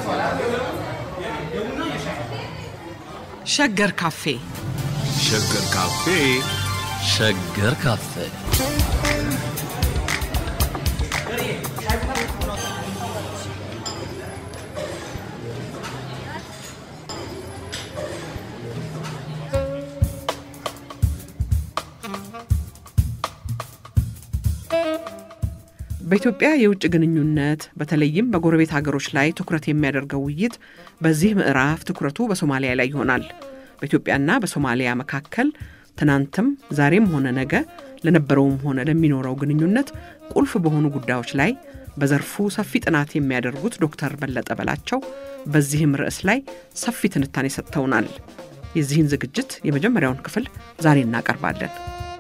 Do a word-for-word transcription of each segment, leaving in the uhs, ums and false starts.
ሸገር ካፌ ሸገር ካፌ ሸገር ካፌ በኢትዮጵያ የውጭ ግንኙነት በተለይም በጎረቤት ሀገሮች ላይ ትኩረት የሚያደርገው ውይይት በዚህ ምዕራፍ ትኩረቱ በሶማሊያ ላይ ይሆናል። በኢትዮጵያና በሶማሊያ መካከል ትናንትም ዛሬም ሆነ ነገ ለነበረውም ሆነ ለሚኖረው ግንኙነት ቁልፍ በሆኑ ጉዳዮች ላይ በዘርፉ ሰፊ ጥናት የሚያደርጉት ዶክተር በለጠ በላቸው በዚህም ርዕስ ላይ ሰፊ ትንታኔ ሰጥተውናል። የዚህን ዝግጅት የመጀመሪያውን ክፍል ዛሬ እናቀርባለን።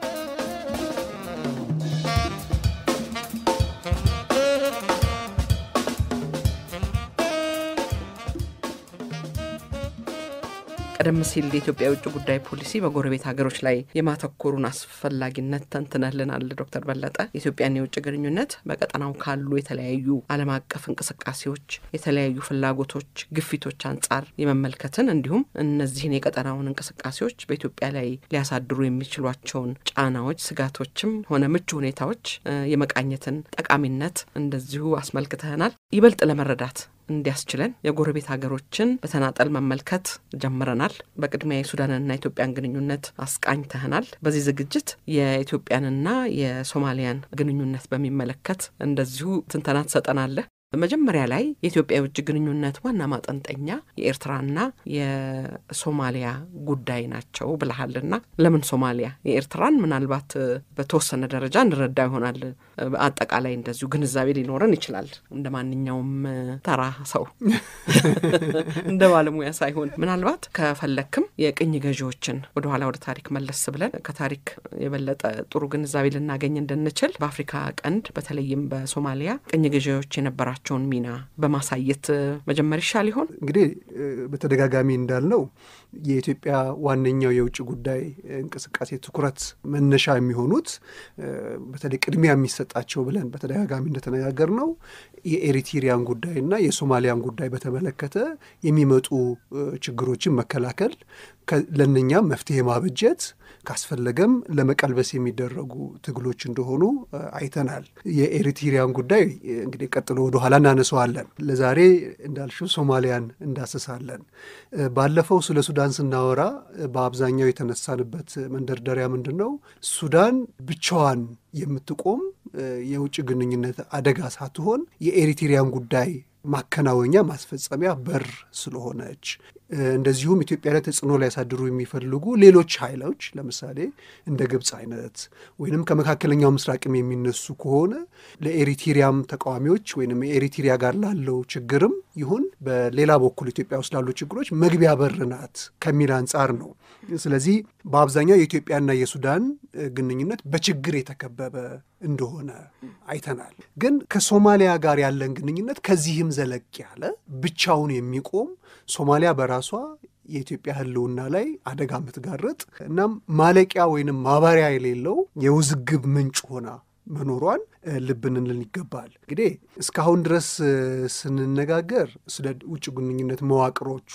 ቀደም ሲል የኢትዮጵያ ውጭ ጉዳይ ፖሊሲ በጎረቤት ሀገሮች ላይ የማተኮሩን አስፈላጊነት ተንትነልናል ዶክተር በለጠ። ኢትዮጵያና የውጭ ግንኙነት በቀጠናው ካሉ የተለያዩ ዓለም አቀፍ እንቅስቃሴዎች፣ የተለያዩ ፍላጎቶች፣ ግፊቶች አንጻር የመመልከትን እንዲሁም እነዚህን የቀጠናውን እንቅስቃሴዎች በኢትዮጵያ ላይ ሊያሳድሩ የሚችሏቸውን ጫናዎች፣ ስጋቶችም ሆነ ምቹ ሁኔታዎች የመቃኘትን ጠቃሚነት እንደዚሁ አስመልክተናል። ይበልጥ ለመረዳት እንዲያስችለን የጎረቤት ሀገሮችን በተናጠል መመልከት ጀምረናል። በቅድሚያ የሱዳንና ኢትዮጵያን ግንኙነት አስቃኝተናል። በዚህ ዝግጅት የኢትዮጵያንና የሶማሊያን ግንኙነት በሚመለከት እንደዚሁ ትንተና ተሰጠናል። መጀመሪያ ላይ የኢትዮጵያ ውጭ ግንኙነት ዋና ማጠንጠኛ የኤርትራና የሶማሊያ ጉዳይ ናቸው ብለሃልና ለምን ሶማሊያ? የኤርትራን ምናልባት በተወሰነ ደረጃ እንረዳ ይሆናል። አጠቃላይ እንደዚሁ ግንዛቤ ሊኖረን ይችላል እንደማንኛውም ተራ ሰው እንደ ባለሙያ ሳይሆን ምናልባት ከፈለክም የቅኝ ገዢዎችን ወደ ኋላ ወደ ታሪክ መለስ ብለን ከታሪክ የበለጠ ጥሩ ግንዛቤ ልናገኝ እንድንችል በአፍሪካ ቀንድ በተለይም በሶማሊያ ቅኝ ገዢዎች የነበራ ቸውን ሚና በማሳየት መጀመር ይሻል ይሆን? እንግዲህ በተደጋጋሚ እንዳልነው የኢትዮጵያ ዋነኛው የውጭ ጉዳይ እንቅስቃሴ ትኩረት መነሻ የሚሆኑት በተለይ ቅድሚያ የሚሰጣቸው ብለን በተደጋጋሚ እንደተነጋገርነው የኤሪትሪያን ጉዳይና የሶማሊያን ጉዳይ በተመለከተ የሚመጡ ችግሮችን መከላከል፣ ለነኛ መፍትሄ ማበጀት ካስፈለገም ለመቀልበስ የሚደረጉ ትግሎች እንደሆኑ አይተናል። የኤሪትሪያን ጉዳይ እንግዲህ ቀጥሎ ወደ ኋላ እናነሳዋለን። ለዛሬ እንዳልሽው ሶማሊያን እንዳስሳለን። ባለፈው ስለ ሱዳን ስናወራ በአብዛኛው የተነሳንበት መንደርደሪያ ምንድነው? ሱዳን ብቻዋን የምትቆም የውጭ ግንኙነት አደጋ ሳትሆን የኤሪትሪያን ጉዳይ ማከናወኛ ማስፈጸሚያ በር ስለሆነች እንደዚሁም ኢትዮጵያ ላይ ተጽዕኖ ሊያሳድሩ የሚፈልጉ ሌሎች ኃይሎች ለምሳሌ እንደ ግብጽ አይነት ወይንም ከመካከለኛው ምስራቅም የሚነሱ ከሆነ ለኤሪትሪያም ተቃዋሚዎች ወይንም ኤሪትሪያ ጋር ላለው ችግርም ይሁን በሌላ በኩል ኢትዮጵያ ውስጥ ላሉ ችግሮች መግቢያ በር ናት ከሚል አንጻር ነው። ስለዚህ በአብዛኛው የኢትዮጵያና የሱዳን ግንኙነት በችግር የተከበበ እንደሆነ አይተናል። ግን ከሶማሊያ ጋር ያለን ግንኙነት ከዚህም ዘለቅ ያለ ብቻውን የሚቆም ሶማሊያ በራሷ የኢትዮጵያ ህልውና ላይ አደጋ ምትጋርጥ እናም ማለቂያ ወይንም ማባሪያ የሌለው የውዝግብ ምንጭ ሆና መኖሯን ልብንልን ይገባል። እንግዲህ እስካሁን ድረስ ስንነጋገር ስለ ውጭ ግንኙነት መዋቅሮቹ፣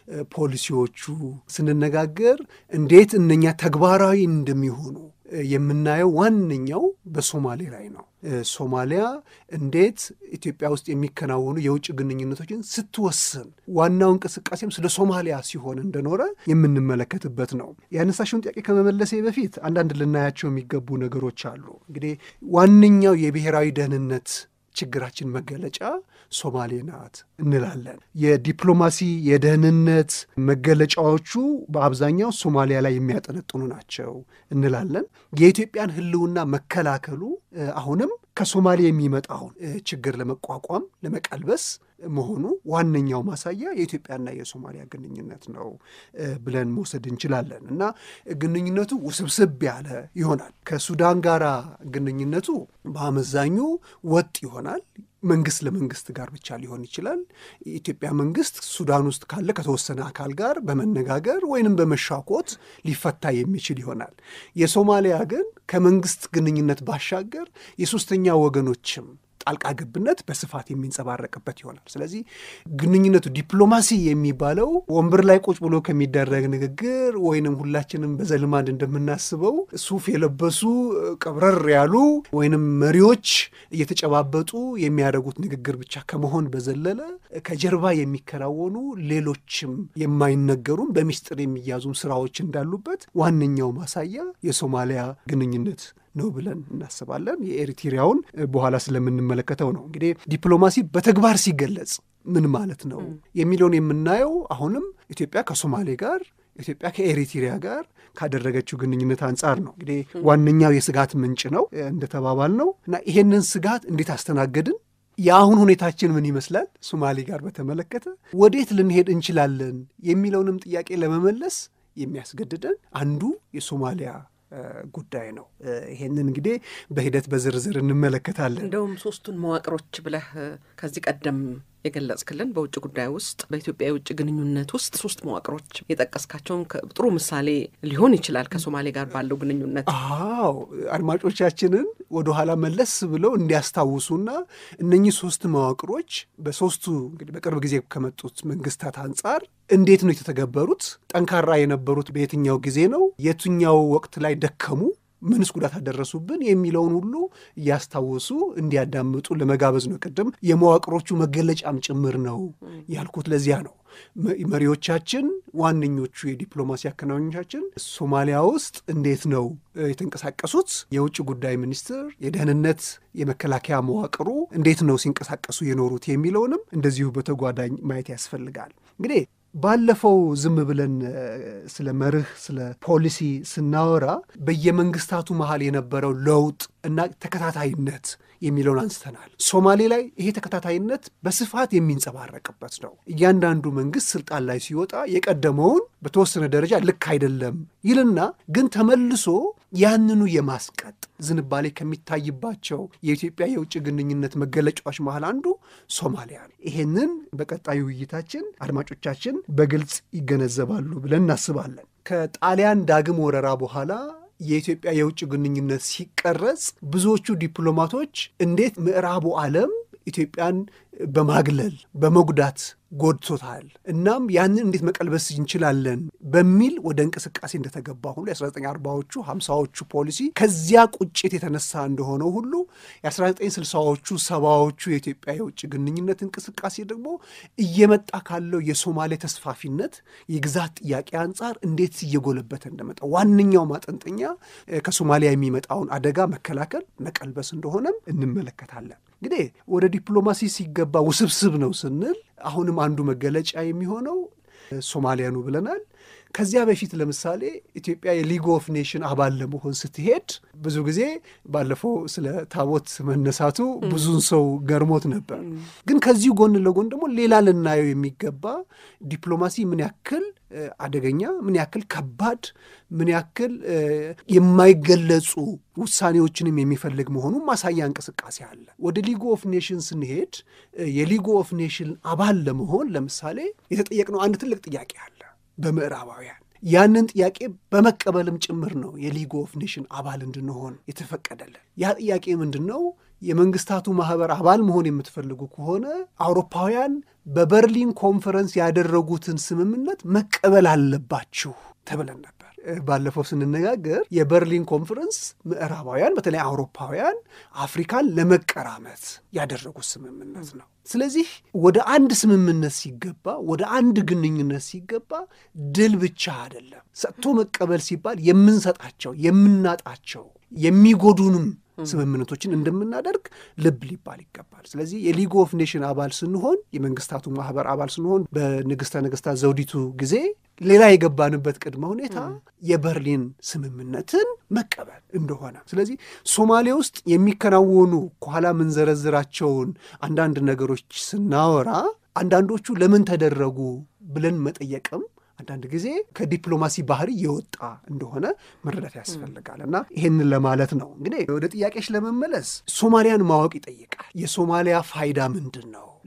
ፖሊሲዎቹ ስንነጋገር እንዴት እነኛ ተግባራዊ እንደሚሆኑ የምናየው ዋነኛው በሶማሌ ላይ ነው። ሶማሊያ እንዴት ኢትዮጵያ ውስጥ የሚከናወኑ የውጭ ግንኙነቶችን ስትወስን ዋናው እንቅስቃሴም ስለ ሶማሊያ ሲሆን እንደኖረ የምንመለከትበት ነው። ያነሳሽውን ጥያቄ ከመመለሴ በፊት አንዳንድ ልናያቸው የሚገቡ ነገሮች አሉ። እንግዲህ ዋነኛው የብሔራዊ ደህንነት ችግራችን መገለጫ ሶማሌ ናት እንላለን። የዲፕሎማሲ የደህንነት መገለጫዎቹ በአብዛኛው ሶማሊያ ላይ የሚያጠነጥኑ ናቸው እንላለን። የኢትዮጵያን ህልውና መከላከሉ አሁንም ከሶማሌ የሚመጣውን ችግር ለመቋቋም ለመቀልበስ መሆኑ ዋነኛው ማሳያ የኢትዮጵያና የሶማሊያ ግንኙነት ነው ብለን መውሰድ እንችላለን። እና ግንኙነቱ ውስብስብ ያለ ይሆናል። ከሱዳን ጋር ግንኙነቱ በአመዛኙ ወጥ ይሆናል። መንግስት ለመንግስት ጋር ብቻ ሊሆን ይችላል። የኢትዮጵያ መንግስት ሱዳን ውስጥ ካለ ከተወሰነ አካል ጋር በመነጋገር ወይንም በመሻኮት ሊፈታ የሚችል ይሆናል። የሶማሊያ ግን ከመንግስት ግንኙነት ባሻገር የሶስተኛ ወገኖችም ጣልቃ ገብነት በስፋት የሚንጸባረቅበት ይሆናል። ስለዚህ ግንኙነቱ ዲፕሎማሲ የሚባለው ወንበር ላይ ቁጭ ብሎ ከሚደረግ ንግግር ወይንም ሁላችንም በዘልማድ እንደምናስበው ሱፍ የለበሱ ቀብረር ያሉ ወይንም መሪዎች እየተጨባበጡ የሚያደርጉት ንግግር ብቻ ከመሆን በዘለለ ከጀርባ የሚከናወኑ ሌሎችም የማይነገሩም በሚስጥር የሚያዙም ስራዎች እንዳሉበት ዋነኛው ማሳያ የሶማሊያ ግንኙነት ነው ብለን እናስባለን። የኤሪትሪያውን በኋላ ስለምንመለከተው ነው። እንግዲህ ዲፕሎማሲ በተግባር ሲገለጽ ምን ማለት ነው የሚለውን የምናየው አሁንም ኢትዮጵያ ከሶማሌ ጋር ኢትዮጵያ ከኤሪትሪያ ጋር ካደረገችው ግንኙነት አንጻር ነው። እንግዲህ ዋነኛው የስጋት ምንጭ ነው እንደተባባል ነው እና ይሄንን ስጋት እንዴት አስተናገድን? የአሁን ሁኔታችን ምን ይመስላል? ሶማሌ ጋር በተመለከተ ወዴት ልንሄድ እንችላለን የሚለውንም ጥያቄ ለመመለስ የሚያስገድደን አንዱ የሶማሊያ ጉዳይ ነው። ይሄንን እንግዲህ በሂደት በዝርዝር እንመለከታለን። እንደውም ሶስቱን መዋቅሮች ብለህ ከዚህ ቀደም የገለጽክልን በውጭ ጉዳይ ውስጥ በኢትዮጵያ የውጭ ግንኙነት ውስጥ ሶስት መዋቅሮች የጠቀስካቸውን ጥሩ ምሳሌ ሊሆን ይችላል ከሶማሌ ጋር ባለው ግንኙነት። አዎ አድማጮቻችንን ወደ ኋላ መለስ ብለው እንዲያስታውሱና እነኚህ ሶስት መዋቅሮች በሶስቱ እንግዲህ በቅርብ ጊዜ ከመጡት መንግስታት አንጻር እንዴት ነው የተተገበሩት? ጠንካራ የነበሩት በየትኛው ጊዜ ነው? የትኛው ወቅት ላይ ደከሙ? ምንስ ጉዳት አደረሱብን የሚለውን ሁሉ እያስታወሱ እንዲያዳምጡ ለመጋበዝ ነው። ቅድም የመዋቅሮቹ መገለጫም ጭምር ነው ያልኩት ለዚያ ነው። መሪዎቻችን ዋነኞቹ የዲፕሎማሲ አከናዋኞቻችን ሶማሊያ ውስጥ እንዴት ነው የተንቀሳቀሱት? የውጭ ጉዳይ ሚኒስትር፣ የደህንነት፣ የመከላከያ መዋቅሩ እንዴት ነው ሲንቀሳቀሱ የኖሩት የሚለውንም እንደዚሁ በተጓዳኝ ማየት ያስፈልጋል። እንግዲህ ባለፈው ዝም ብለን ስለ መርህ ስለ ፖሊሲ ስናወራ በየመንግስታቱ መሃል የነበረው ለውጥ እና ተከታታይነት የሚለውን አንስተናል። ሶማሌ ላይ ይሄ ተከታታይነት በስፋት የሚንጸባረቅበት ነው። እያንዳንዱ መንግስት ስልጣን ላይ ሲወጣ የቀደመውን በተወሰነ ደረጃ ልክ አይደለም ይልና ግን ተመልሶ ያንኑ የማስቀጥ ዝንባሌ ከሚታይባቸው የኢትዮጵያ የውጭ ግንኙነት መገለጫዎች መሃል አንዱ ሶማሊያ ነው። ይሄንን በቀጣዩ ውይይታችን አድማጮቻችን በግልጽ ይገነዘባሉ ብለን እናስባለን። ከጣሊያን ዳግም ወረራ በኋላ የኢትዮጵያ የውጭ ግንኙነት ሲቀረጽ ብዙዎቹ ዲፕሎማቶች እንዴት ምዕራቡ ዓለም ኢትዮጵያን በማግለል በመጉዳት ጎድቶታል፣ እናም ያንን እንዴት መቀልበስ እንችላለን በሚል ወደ እንቅስቃሴ እንደተገባ ሁሉ የአስራ ዘጠኝ አርባዎቹ ሃምሳዎቹ ፖሊሲ ከዚያ ቁጭት የተነሳ እንደሆነው ሁሉ የአስራ ዘጠኝ ስልሳዎቹ ሰባዎቹ የኢትዮጵያ የውጭ ግንኙነት እንቅስቃሴ ደግሞ እየመጣ ካለው የሶማሌ ተስፋፊነት የግዛት ጥያቄ አንጻር እንዴት እየጎለበተ እንደመጣ ዋነኛው ማጠንጠኛ ከሶማሊያ የሚመጣውን አደጋ መከላከል መቀልበስ እንደሆነም እንመለከታለን። እንግዲህ ወደ ዲፕሎማሲ ሲገባ ውስብስብ ነው ስንል አሁንም አንዱ መገለጫ የሚሆነው ሶማሊያ ነው ብለናል። ከዚያ በፊት ለምሳሌ ኢትዮጵያ የሊግ ኦፍ ኔሽን አባል ለመሆን ስትሄድ ብዙ ጊዜ ባለፈው ስለ ታቦት መነሳቱ ብዙን ሰው ገርሞት ነበር። ግን ከዚሁ ጎን ለጎን ደግሞ ሌላ ልናየው የሚገባ ዲፕሎማሲ ምን ያክል አደገኛ፣ ምን ያክል ከባድ፣ ምን ያክል የማይገለጹ ውሳኔዎችንም የሚፈልግ መሆኑን ማሳያ እንቅስቃሴ አለ። ወደ ሊግ ኦፍ ኔሽን ስንሄድ የሊግ ኦፍ ኔሽን አባል ለመሆን ለምሳሌ የተጠየቅነው አንድ ትልቅ ጥያቄ አለ በምዕራባውያን። ያንን ጥያቄ በመቀበልም ጭምር ነው የሊግ ኦፍ ኔሽን አባል እንድንሆን የተፈቀደልን። ያ ጥያቄ ምንድን ነው? የመንግስታቱ ማህበር አባል መሆን የምትፈልጉ ከሆነ አውሮፓውያን በበርሊን ኮንፈረንስ ያደረጉትን ስምምነት መቀበል አለባችሁ ተብለን ነበር። ባለፈው ስንነጋገር የበርሊን ኮንፈረንስ ምዕራባውያን በተለይ አውሮፓውያን አፍሪካን ለመቀራመት ያደረጉት ስምምነት ነው። ስለዚህ ወደ አንድ ስምምነት ሲገባ፣ ወደ አንድ ግንኙነት ሲገባ ድል ብቻ አይደለም። ሰጥቶ መቀበል ሲባል የምንሰጣቸው የምናጣቸው የሚጎዱንም ስምምነቶችን እንደምናደርግ ልብ ሊባል ይገባል። ስለዚህ የሊግ ኦፍ ኔሽን አባል ስንሆን የመንግስታቱ ማህበር አባል ስንሆን በንግስተ ነገስታት ዘውዲቱ ጊዜ ሌላ የገባንበት ቅድመ ሁኔታ የበርሊን ስምምነትን መቀበል እንደሆነ። ስለዚህ ሶማሌ ውስጥ የሚከናወኑ ከኋላ ምንዘረዝራቸውን አንዳንድ ነገሮች ስናወራ አንዳንዶቹ ለምን ተደረጉ ብለን መጠየቅም አንዳንድ ጊዜ ከዲፕሎማሲ ባህሪ የወጣ እንደሆነ መረዳት ያስፈልጋል እና ይሄንን ለማለት ነው። እንግዲህ ወደ ጥያቄሽ ለመመለስ ሶማሊያን ማወቅ ይጠይቃል። የሶማሊያ ፋይዳ ምንድን ነው?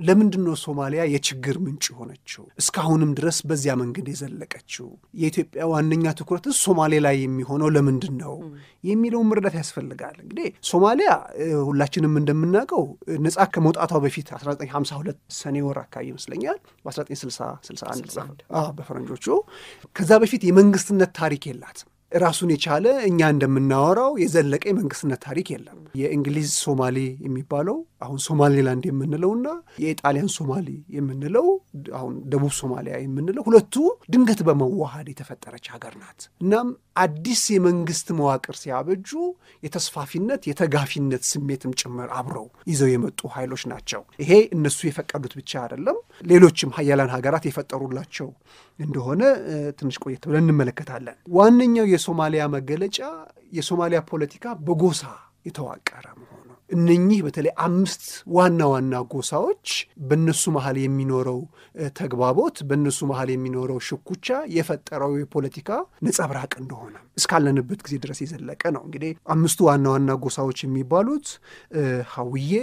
ለምንድነው ሶማሊያ የችግር ምንጭ ሆነችው እስካሁንም ድረስ በዚያ መንገድ የዘለቀችው የኢትዮጵያ ዋነኛ ትኩረት ሶማሌ ላይ የሚሆነው ለምንድነው የሚለው መረዳት ያስፈልጋል እንግዲህ ሶማሊያ ሁላችንም እንደምናውቀው ነፃ ከመውጣቷ በፊት አስራ ዘጠኝ ሃምሳ ሁለት ሰኔ ወር አካባቢ ይመስለኛል በአስራ ዘጠኝ ስልሳ ስልሳ አንድ አዎ በፈረንጆቹ ከዛ በፊት የመንግስትነት ታሪክ የላትም ራሱን የቻለ እኛ እንደምናወራው የዘለቀ የመንግስትነት ታሪክ የለም የእንግሊዝ ሶማሌ የሚባለው አሁን ሶማሌላንድ የምንለውና የኢጣሊያን ሶማሌ የምንለው አሁን ደቡብ ሶማሊያ የምንለው ሁለቱ ድንገት በመዋሃድ የተፈጠረች ሀገር ናት እናም አዲስ የመንግስት መዋቅር ሲያበጁ የተስፋፊነት የተጋፊነት ስሜትም ጭምር አብረው ይዘው የመጡ ኃይሎች ናቸው ይሄ እነሱ የፈቀዱት ብቻ አይደለም ሌሎችም ሀያላን ሀገራት የፈጠሩላቸው እንደሆነ ትንሽ ቆየት ብለን እንመለከታለን ዋነኛው የሶማሊያ መገለጫ የሶማሊያ ፖለቲካ በጎሳ የተዋቀረ መሆኑ እነኚህ በተለይ አምስት ዋና ዋና ጎሳዎች በእነሱ መሃል የሚኖረው ተግባቦት በእነሱ መሃል የሚኖረው ሽኩቻ የፈጠረው የፖለቲካ ነጸብራቅ እንደሆነ እስካለንበት ጊዜ ድረስ የዘለቀ ነው እንግዲህ አምስቱ ዋና ዋና ጎሳዎች የሚባሉት ሐውዬ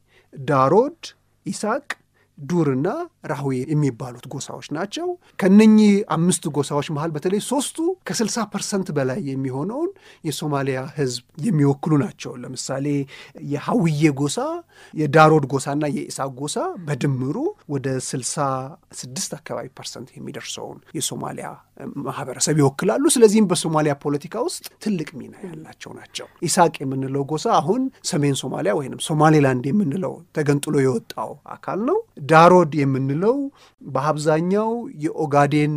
ዳሮድ ኢሳቅ ዱርና ራሁዬ የሚባሉት ጎሳዎች ናቸው ከነኚህ አምስት ጎሳዎች መሃል በተለይ ሶስቱ ከ60 ፐርሰንት በላይ የሚሆነውን የሶማሊያ ህዝብ የሚወክሉ ናቸው ለምሳሌ የሐውዬ ጎሳ የዳሮድ ጎሳና የኢሳቅ ጎሳ በድምሩ ወደ ስልሳ ስድስት አካባቢ ፐርሰንት የሚደርሰውን የሶማሊያ ማህበረሰብ ይወክላሉ ስለዚህም በሶማሊያ ፖለቲካ ውስጥ ትልቅ ሚና ያላቸው ናቸው ኢሳቅ የምንለው ጎሳ አሁን ሰሜን ሶማሊያ ወይንም ሶማሌላንድ የምንለው ተገንጥሎ የወጣው አካል ነው ዳሮድ የምንለው በአብዛኛው የኦጋዴን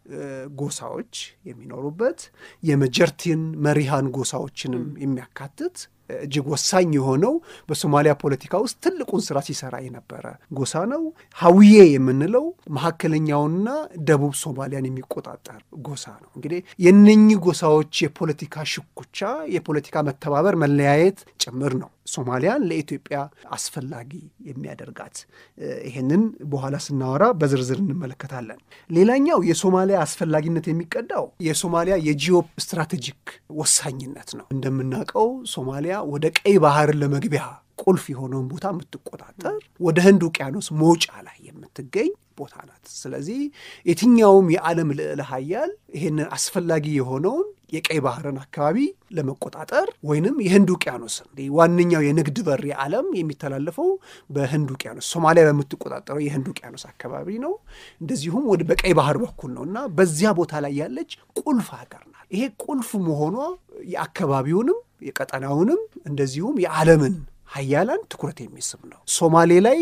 ጎሳዎች የሚኖሩበት የመጀርቲን መሪሃን ጎሳዎችንም የሚያካትት እጅግ ወሳኝ የሆነው በሶማሊያ ፖለቲካ ውስጥ ትልቁን ስራ ሲሰራ የነበረ ጎሳ ነው ሐውዬ የምንለው መሐከለኛውና ደቡብ ሶማሊያን የሚቆጣጠር ጎሳ ነው እንግዲህ የነኚህ ጎሳዎች የፖለቲካ ሽኩቻ የፖለቲካ መተባበር መለያየት ጭምር ነው ሶማሊያን ለኢትዮጵያ አስፈላጊ የሚያደርጋት ይሄንን በኋላ ስናወራ በዝርዝር እንመለከታለን ሌላኛው የሶማሊያ አስፈላጊነት የሚቀዳው የሶማሊያ የጂኦ ስትራቴጂክ ወሳኝነት ነው እንደምናውቀው ሶማሊያ ወደ ቀይ ባህር ለመግቢያ ቁልፍ የሆነውን ቦታ የምትቆጣጠር ወደ ህንድ ውቅያኖስ መውጫ ላይ የምትገኝ ቦታ ናት ስለዚህ የትኛውም የዓለም ልዕለ ኃያል ይሄንን አስፈላጊ የሆነውን የቀይ ባህርን አካባቢ ለመቆጣጠር ወይንም የህንድ ውቅያኖስ ዋነኛው የንግድ በር የዓለም የሚተላለፈው በህንድ ውቅያኖስ ሶማሊያ በምትቆጣጠረው የህንድ ውቅያኖስ አካባቢ ነው እንደዚሁም ወደ በቀይ ባህር በኩል ነውና በዚያ ቦታ ላይ ያለች ቁልፍ ሀገር ናት ይሄ ቁልፍ መሆኗ የአካባቢውንም የቀጠናውንም እንደዚሁም የዓለምን ሀያላን ትኩረት የሚስብ ነው ሶማሌ ላይ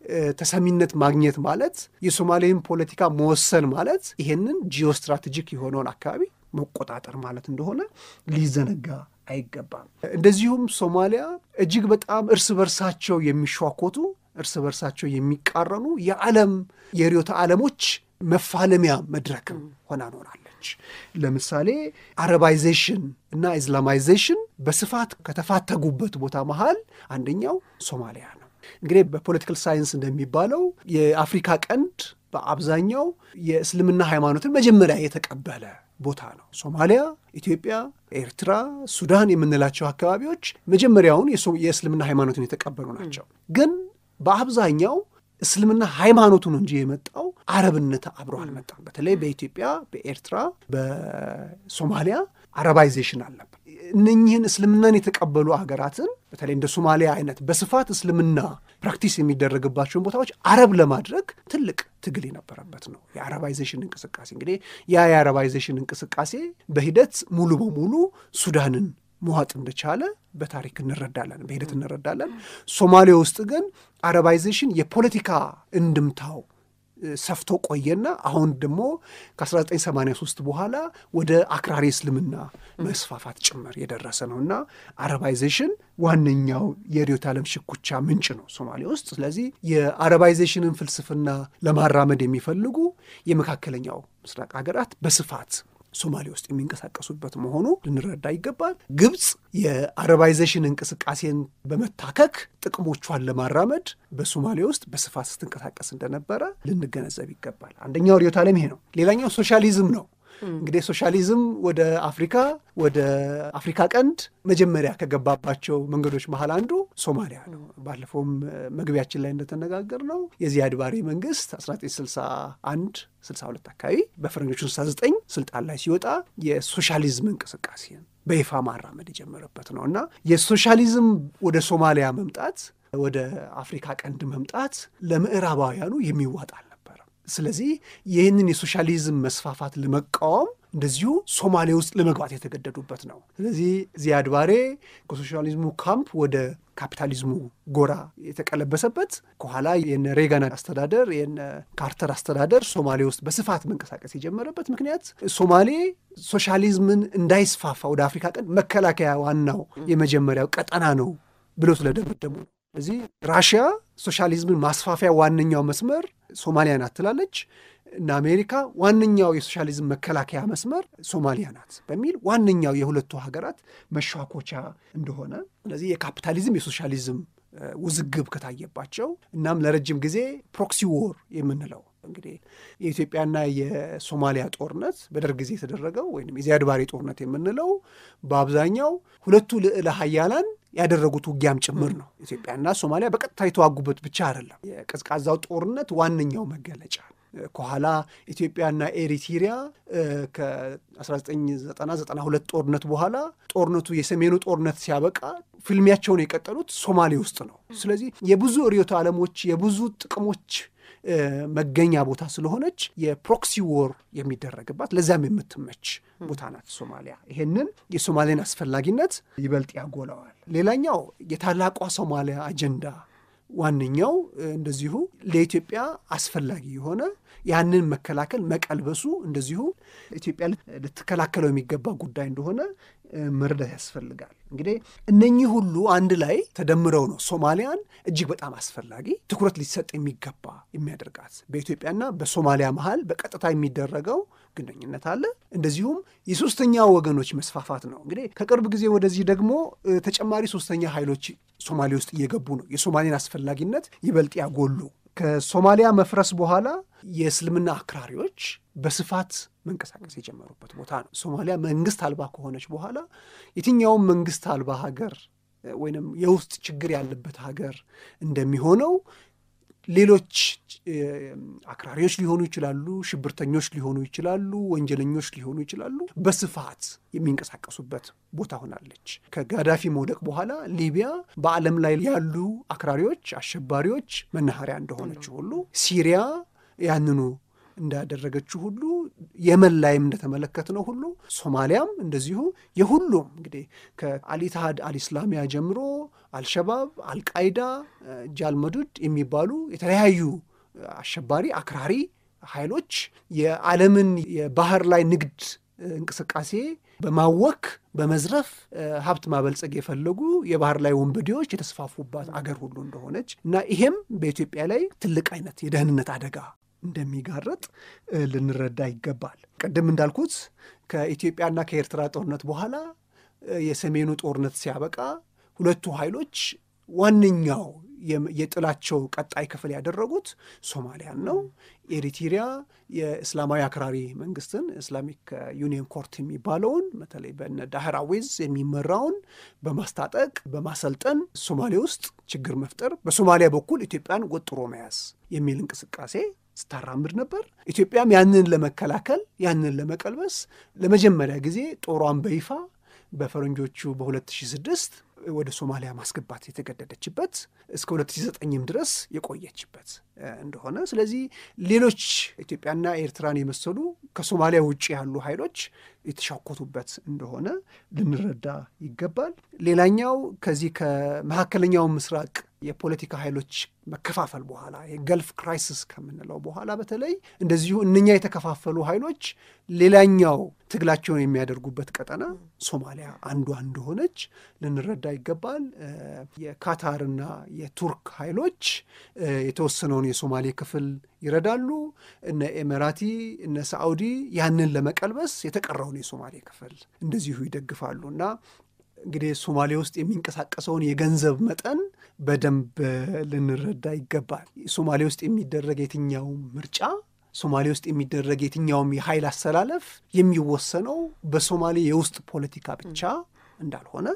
ተሰሚነት ማግኘት ማለት የሶማሌን ፖለቲካ መወሰን ማለት ይሄንን ጂኦስትራቴጂክ የሆነውን አካባቢ መቆጣጠር ማለት እንደሆነ ሊዘነጋ አይገባም እንደዚሁም ሶማሊያ እጅግ በጣም እርስ በርሳቸው የሚሿኮቱ እርስ በርሳቸው የሚቃረኑ የዓለም የሪዮታ ዓለሞች መፋለሚያ መድረክም ሆና ኖራለች ለምሳሌ አረባይዜሽን እና ኢስላማይዜሽን በስፋት ከተፋተጉበት ቦታ መሃል አንደኛው ሶማሊያ ነው እንግዲህ በፖለቲካል ሳይንስ እንደሚባለው የአፍሪካ ቀንድ በአብዛኛው የእስልምና ሃይማኖትን መጀመሪያ የተቀበለ ቦታ ነው ሶማሊያ ኢትዮጵያ ኤርትራ ሱዳን የምንላቸው አካባቢዎች መጀመሪያውን የእስልምና ሃይማኖትን የተቀበሉ ናቸው ግን በአብዛኛው እስልምና ሃይማኖቱን እንጂ የመጣው አረብነት አብሮ አልመጣም በተለይ በኢትዮጵያ በኤርትራ በሶማሊያ አረባይዜሽን አለበት እነኚህን እስልምናን የተቀበሉ ሀገራትን በተለይ እንደ ሶማሊያ አይነት በስፋት እስልምና ፕራክቲስ የሚደረግባቸውን ቦታዎች አረብ ለማድረግ ትልቅ ትግል የነበረበት ነው የአረባይዜሽን እንቅስቃሴ እንግዲህ ያ የአረባይዜሽን እንቅስቃሴ በሂደት ሙሉ በሙሉ ሱዳንን መዋጥ እንደቻለ በታሪክ እንረዳለን በሂደት እንረዳለን ሶማሊያ ውስጥ ግን አረባይዜሽን የፖለቲካ እንድምታው ሰፍቶ ቆየና አሁን ደግሞ ከ1983 በኋላ ወደ አክራሪ እስልምና መስፋፋት ጭምር የደረሰ ነውና አረባይዜሽን ዋነኛው የሪዮት ዓለም ሽኩቻ ምንጭ ነው ሶማሊያ ውስጥ ስለዚህ የአረባይዜሽንን ፍልስፍና ለማራመድ የሚፈልጉ የመካከለኛው ምስራቅ ሀገራት በስፋት ሶማሊያ ውስጥ የሚንቀሳቀሱበት መሆኑ ልንረዳ ይገባል ግብጽ የአረባይዜሽን እንቅስቃሴን በመታከክ ጥቅሞቿን ለማራመድ በሶማሊያ ውስጥ በስፋት ስትንቀሳቀስ እንደነበረ ልንገነዘብ ይገባል አንደኛው ሪዮት ዓለም ይሄ ነው ሌላኛው ሶሻሊዝም ነው እንግዲህ ሶሻሊዝም ወደ አፍሪካ ወደ አፍሪካ ቀንድ መጀመሪያ ከገባባቸው መንገዶች መሃል አንዱ ሶማሊያ ነው። ባለፈውም መግቢያችን ላይ እንደተነጋገርነው የዚያድ ባሬ መንግስት አስራ ዘጠኝ ስልሳ አንድ ስልሳ ሁለት አካባቢ በፈረንጆቹ ስልሳ ዘጠኝ ስልጣን ላይ ሲወጣ የሶሻሊዝም እንቅስቃሴን በይፋ ማራመድ የጀመረበት ነው እና የሶሻሊዝም ወደ ሶማሊያ መምጣት ወደ አፍሪካ ቀንድ መምጣት ለምዕራባውያኑ የሚዋጣ አልነበረም። ስለዚህ ይህንን የሶሻሊዝም መስፋፋት ለመቃወም እንደዚሁ ሶማሌ ውስጥ ለመግባት የተገደዱበት ነው። ስለዚህ ዚያድ ባሬ ከሶሻሊዝሙ ካምፕ ወደ ካፒታሊዝሙ ጎራ የተቀለበሰበት ከኋላ የነ ሬጋን አስተዳደር የነ ካርተር አስተዳደር ሶማሌ ውስጥ በስፋት መንቀሳቀስ የጀመረበት ምክንያት ሶማሌ ሶሻሊዝምን እንዳይስፋፋ ወደ አፍሪካ ቀንድ መከላከያ ዋናው የመጀመሪያው ቀጠና ነው ብሎ ስለደመደሙ ነው። ስለዚህ ራሽያ ሶሻሊዝምን ማስፋፊያ ዋነኛው መስመር ሶማሊያ ናት ትላለች እና አሜሪካ ዋነኛው የሶሻሊዝም መከላከያ መስመር ሶማሊያ ናት በሚል ዋነኛው የሁለቱ ሀገራት መሻኮቻ እንደሆነ ስለዚህ የካፒታሊዝም የሶሻሊዝም ውዝግብ ከታየባቸው እናም ለረጅም ጊዜ ፕሮክሲ ዎር የምንለው እንግዲህ የኢትዮጵያና የሶማሊያ ጦርነት በደርግ ጊዜ የተደረገው ወይም የዚያድ ባሬ ጦርነት የምንለው በአብዛኛው ሁለቱ ልዕለ ኃያላን ያደረጉት ውጊያም ጭምር ነው። ኢትዮጵያና ሶማሊያ በቀጥታ የተዋጉበት ብቻ አይደለም። የቀዝቃዛው ጦርነት ዋነኛው መገለጫ ከኋላ ኢትዮጵያና ኤሪትሪያ ከ1990 ጦርነት በኋላ ጦርነቱ የሰሜኑ ጦርነት ሲያበቃ ፍልሚያቸውን የቀጠሉት ሶማሌ ውስጥ ነው። ስለዚህ የብዙ ርዕዮተ ዓለሞች የብዙ ጥቅሞች መገኛ ቦታ ስለሆነች የፕሮክሲ ዎር የሚደረግባት ለዛም የምትመች ቦታ ናት ሶማሊያ። ይሄንን የሶማሌን አስፈላጊነት ይበልጥ ያጎላዋል። ሌላኛው የታላቋ ሶማሊያ አጀንዳ ዋነኛው እንደዚሁ ለኢትዮጵያ አስፈላጊ የሆነ ያንን መከላከል መቀልበሱ እንደዚሁ ኢትዮጵያ ልትከላከለው የሚገባ ጉዳይ እንደሆነ መረዳት ያስፈልጋል። እንግዲህ እነኚህ ሁሉ አንድ ላይ ተደምረው ነው ሶማሊያን እጅግ በጣም አስፈላጊ ትኩረት ሊሰጥ የሚገባ የሚያደርጋት። በኢትዮጵያና በሶማሊያ መሃል በቀጥታ የሚደረገው ግንኙነት አለ። እንደዚሁም የሶስተኛ ወገኖች መስፋፋት ነው። እንግዲህ ከቅርብ ጊዜ ወደዚህ ደግሞ ተጨማሪ ሶስተኛ ኃይሎች ሶማሌ ውስጥ እየገቡ ነው። የሶማሌን አስፈላጊነት ይበልጥ ያጎሉ። ከሶማሊያ መፍረስ በኋላ የእስልምና አክራሪዎች በስፋት መንቀሳቀስ የጀመሩበት ቦታ ነው። ሶማሊያ መንግስት አልባ ከሆነች በኋላ የትኛውም መንግስት አልባ ሀገር ወይንም የውስጥ ችግር ያለበት ሀገር እንደሚሆነው ሌሎች አክራሪዎች ሊሆኑ ይችላሉ፣ ሽብርተኞች ሊሆኑ ይችላሉ፣ ወንጀለኞች ሊሆኑ ይችላሉ፣ በስፋት የሚንቀሳቀሱበት ቦታ ሆናለች። ከጋዳፊ መውደቅ በኋላ ሊቢያ በዓለም ላይ ያሉ አክራሪዎች፣ አሸባሪዎች መናኸሪያ እንደሆነች ሁሉ ሲሪያ ያንኑ እንዳደረገችው ሁሉ የመን ላይም እንደተመለከትነው ሁሉ ሶማሊያም እንደዚሁ የሁሉም እንግዲህ ከአልኢትሃድ አልኢስላሚያ ጀምሮ አልሸባብ፣ አልቃይዳ፣ ጃልመዱድ የሚባሉ የተለያዩ አሸባሪ አክራሪ ኃይሎች የዓለምን የባህር ላይ ንግድ እንቅስቃሴ በማወክ በመዝረፍ ሀብት ማበልጸግ የፈለጉ የባህር ላይ ወንበዴዎች የተስፋፉባት አገር ሁሉ እንደሆነች እና ይሄም በኢትዮጵያ ላይ ትልቅ አይነት የደህንነት አደጋ እንደሚጋረጥ ልንረዳ ይገባል። ቀደም እንዳልኩት ከኢትዮጵያና ከኤርትራ ጦርነት በኋላ የሰሜኑ ጦርነት ሲያበቃ ሁለቱ ኃይሎች ዋነኛው የጥላቸው ቀጣይ ክፍል ያደረጉት ሶማሊያን ነው። ኤሪትሪያ የእስላማዊ አክራሪ መንግስትን ኢስላሚክ ዩኒየን ኮርት የሚባለውን በተለይ በነ ዳህር አዌዝ የሚመራውን በማስታጠቅ በማሰልጠን ሶማሌ ውስጥ ችግር መፍጠር፣ በሶማሊያ በኩል ኢትዮጵያን ወጥሮ መያዝ የሚል እንቅስቃሴ ስታራምድ ነበር። ኢትዮጵያም ያንን ለመከላከል ያንን ለመቀልበስ ለመጀመሪያ ጊዜ ጦሯን በይፋ በፈረንጆቹ በሁለት ሺህ ስድስት ወደ ሶማሊያ ማስገባት የተገደደችበት እስከ ሁለት ሺህ ዘጠኝም ድረስ የቆየችበት እንደሆነ ስለዚህ ሌሎች ኢትዮጵያና ኤርትራን የመሰሉ ከሶማሊያ ውጪ ያሉ ኃይሎች የተሻኮቱበት እንደሆነ ልንረዳ ይገባል። ሌላኛው ከዚህ ከመካከለኛው ምስራቅ የፖለቲካ ኃይሎች መከፋፈል በኋላ የገልፍ ክራይሲስ ከምንለው በኋላ በተለይ እንደዚሁ እነኛ የተከፋፈሉ ኃይሎች ሌላኛው ትግላቸውን የሚያደርጉበት ቀጠና ሶማሊያ አንዷ እንደሆነች ልንረዳ ይገባል። የካታርና የቱርክ ኃይሎች የተወሰነውን የሶማሌ ክፍል ይረዳሉ። እነ ኤሚራቲ እነ ሳዑዲ ያንን ለመቀልበስ የተቀረውን የሶማሌ ክፍል እንደዚሁ ይደግፋሉ እና እንግዲህ ሶማሌ ውስጥ የሚንቀሳቀሰውን የገንዘብ መጠን በደንብ ልንረዳ ይገባል። ሶማሌ ውስጥ የሚደረግ የትኛው ምርጫ ሶማሌ ውስጥ የሚደረግ የትኛውም የኃይል አሰላለፍ የሚወሰነው በሶማሌ የውስጥ ፖለቲካ ብቻ እንዳልሆነ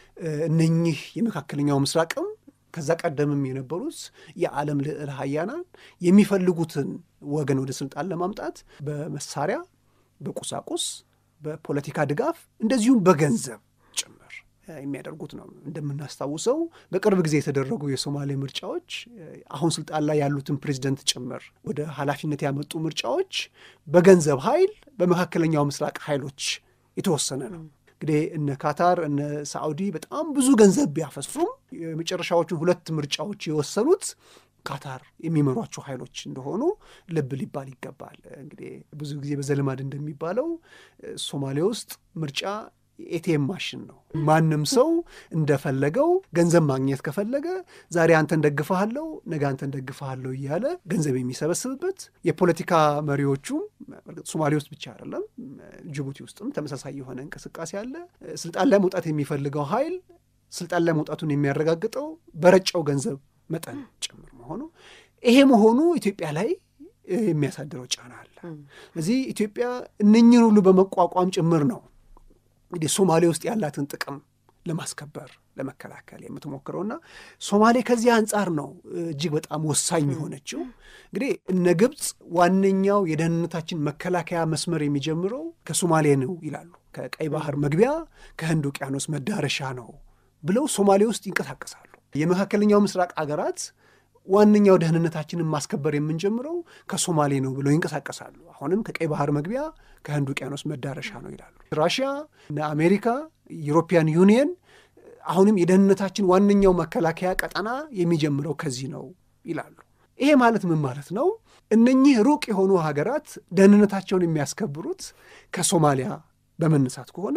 እነኚህ የመካከለኛው ምስራቅም ከዛ ቀደምም የነበሩት የዓለም ልዕለ ኃያላን የሚፈልጉትን ወገን ወደ ስልጣን ለማምጣት በመሳሪያ በቁሳቁስ በፖለቲካ ድጋፍ እንደዚሁም በገንዘብ ጭምር የሚያደርጉት ነው። እንደምናስታውሰው በቅርብ ጊዜ የተደረጉ የሶማሌ ምርጫዎች አሁን ስልጣን ላይ ያሉትን ፕሬዝዳንት ጭምር ወደ ኃላፊነት ያመጡ ምርጫዎች በገንዘብ ኃይል በመካከለኛው ምስራቅ ኃይሎች የተወሰነ ነው። እንግዲህ እነ ካታር እነ ሳዑዲ በጣም ብዙ ገንዘብ ቢያፈሱም የመጨረሻዎቹን ሁለት ምርጫዎች የወሰኑት ካታር የሚመሯቸው ኃይሎች እንደሆኑ ልብ ሊባል ይገባል። እንግዲህ ብዙ ጊዜ በዘልማድ እንደሚባለው ሶማሌ ውስጥ ምርጫ ኤቲኤም ማሽን ነው። ማንም ሰው እንደፈለገው ገንዘብ ማግኘት ከፈለገ ዛሬ አንተን ደግፈሃለሁ ነገ አንተን ደግፈሃለሁ እያለ ገንዘብ የሚሰበስብበት የፖለቲካ መሪዎቹም ሶማሌ ውስጥ ብቻ አይደለም ጅቡቲ ውስጥም ተመሳሳይ የሆነ እንቅስቃሴ አለ። ስልጣን ላይ መውጣት የሚፈልገው ኃይል ስልጣን ላይ መውጣቱን የሚያረጋግጠው በረጫው ገንዘብ መጠን ጭምር መሆኑ ይሄ መሆኑ ኢትዮጵያ ላይ የሚያሳድረው ጫና አለ። ስለዚህ ኢትዮጵያ እነኚህን ሁሉ በመቋቋም ጭምር ነው እንግዲህ ሶማሌ ውስጥ ያላትን ጥቅም ለማስከበር ለመከላከል የምትሞክረውና ሶማሌ ከዚህ አንጻር ነው እጅግ በጣም ወሳኝ የሆነችው። እንግዲህ እነ ግብጽ ዋነኛው የደህንነታችን መከላከያ መስመር የሚጀምረው ከሶማሌ ነው ይላሉ። ከቀይ ባህር መግቢያ ከህንድ ውቅያኖስ መዳረሻ ነው ብለው ሶማሌ ውስጥ ይንቀሳቀሳሉ። የመካከለኛው ምስራቅ አገራት ዋነኛው ደህንነታችንን ማስከበር የምንጀምረው ከሶማሌ ነው ብለው ይንቀሳቀሳሉ። አሁንም ከቀይ ባህር መግቢያ ከህንድ ውቅያኖስ መዳረሻ ነው ይላሉ። ራሽያ እና አሜሪካ ዩሮፒያን ዩኒየን አሁንም የደህንነታችን ዋነኛው መከላከያ ቀጠና የሚጀምረው ከዚህ ነው ይላሉ። ይሄ ማለት ምን ማለት ነው? እነኚህ ሩቅ የሆኑ ሀገራት ደህንነታቸውን የሚያስከብሩት ከሶማሊያ በመነሳት ከሆነ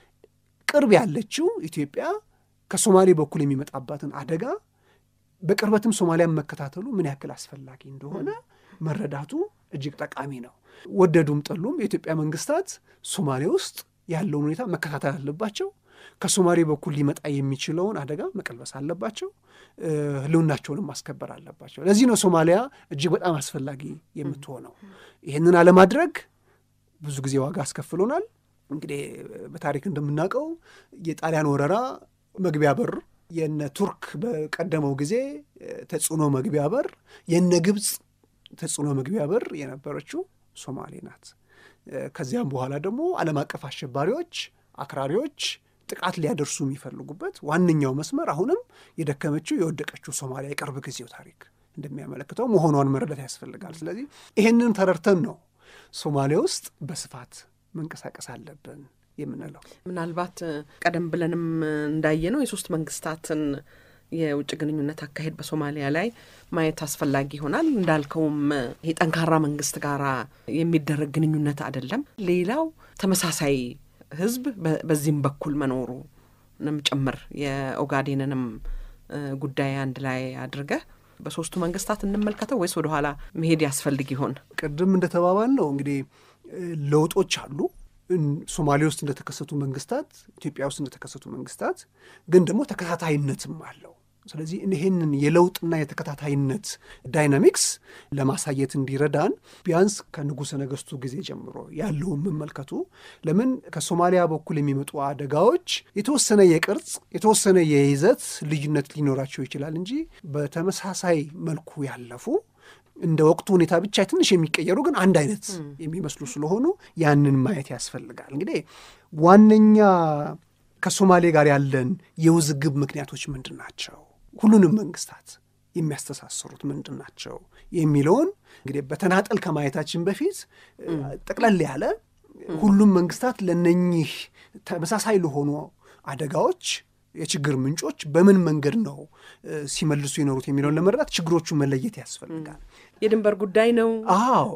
ቅርብ ያለችው ኢትዮጵያ ከሶማሌ በኩል የሚመጣባትን አደጋ በቅርበትም ሶማሊያን መከታተሉ ምን ያክል አስፈላጊ እንደሆነ መረዳቱ እጅግ ጠቃሚ ነው። ወደዱም ጠሉም የኢትዮጵያ መንግስታት ሶማሌ ውስጥ ያለውን ሁኔታ መከታተል አለባቸው። ከሶማሌ በኩል ሊመጣ የሚችለውን አደጋ መቀልበስ አለባቸው። ህልውናቸውንም ማስከበር አለባቸው። ለዚህ ነው ሶማሊያ እጅግ በጣም አስፈላጊ የምትሆነው። ይህንን አለማድረግ ብዙ ጊዜ ዋጋ አስከፍሎናል። እንግዲህ በታሪክ እንደምናውቀው የጣሊያን ወረራ መግቢያ በር የነ ቱርክ በቀደመው ጊዜ ተጽዕኖ መግቢያ በር የነ ግብጽ ተጽዕኖ መግቢያ በር የነበረችው ሶማሌ ናት። ከዚያም በኋላ ደግሞ ዓለም አቀፍ አሸባሪዎች አክራሪዎች ጥቃት ሊያደርሱ የሚፈልጉበት ዋነኛው መስመር አሁንም የደከመችው የወደቀችው ሶማሊያ የቅርብ ጊዜው ታሪክ እንደሚያመለክተው መሆኗን መረዳት ያስፈልጋል። ስለዚህ ይሄንን ተረድተን ነው ሶማሌ ውስጥ በስፋት መንቀሳቀስ አለብን የምንለው። ምናልባት ቀደም ብለንም እንዳየነው የሶስት መንግስታትን የውጭ ግንኙነት አካሄድ በሶማሊያ ላይ ማየት አስፈላጊ ይሆናል። እንዳልከውም ይሄ ጠንካራ መንግስት ጋራ የሚደረግ ግንኙነት አይደለም። ሌላው ተመሳሳይ ህዝብ በዚህም በኩል መኖሩንም ጭምር የኦጋዴንንም ጉዳይ አንድ ላይ አድርገ በሶስቱ መንግስታት እንመልከተው ወይስ ወደ ኋላ መሄድ ያስፈልግ ይሆን? ቅድም እንደተባባል ነው እንግዲህ ለውጦች አሉ። ሶማሌ ውስጥ እንደተከሰቱ መንግስታት ኢትዮጵያ ውስጥ እንደተከሰቱ መንግስታት ግን ደግሞ ተከታታይነትም አለው። ስለዚህ ይሄንን የለውጥና የተከታታይነት ዳይናሚክስ ለማሳየት እንዲረዳን ቢያንስ ከንጉሠ ነገሥቱ ጊዜ ጀምሮ ያለውን መመልከቱ ለምን ከሶማሊያ በኩል የሚመጡ አደጋዎች የተወሰነ የቅርጽ የተወሰነ የይዘት ልዩነት ሊኖራቸው ይችላል እንጂ በተመሳሳይ መልኩ ያለፉ እንደ ወቅቱ ሁኔታ ብቻ ትንሽ የሚቀየሩ ግን አንድ አይነት የሚመስሉ ስለሆኑ ያንን ማየት ያስፈልጋል። እንግዲህ ዋነኛ ከሶማሌ ጋር ያለን የውዝግብ ምክንያቶች ምንድናቸው? ሁሉንም መንግስታት የሚያስተሳስሩት ምንድናቸው የሚለውን እንግዲህ በተናጠል ከማየታችን በፊት ጠቅለል ያለ ሁሉም መንግስታት ለነኚህ ተመሳሳይ ለሆኑ አደጋዎች የችግር ምንጮች በምን መንገድ ነው ሲመልሱ ይኖሩት የሚለውን ለመረዳት ችግሮቹን መለየት ያስፈልጋል። የድንበር ጉዳይ ነው። አዎ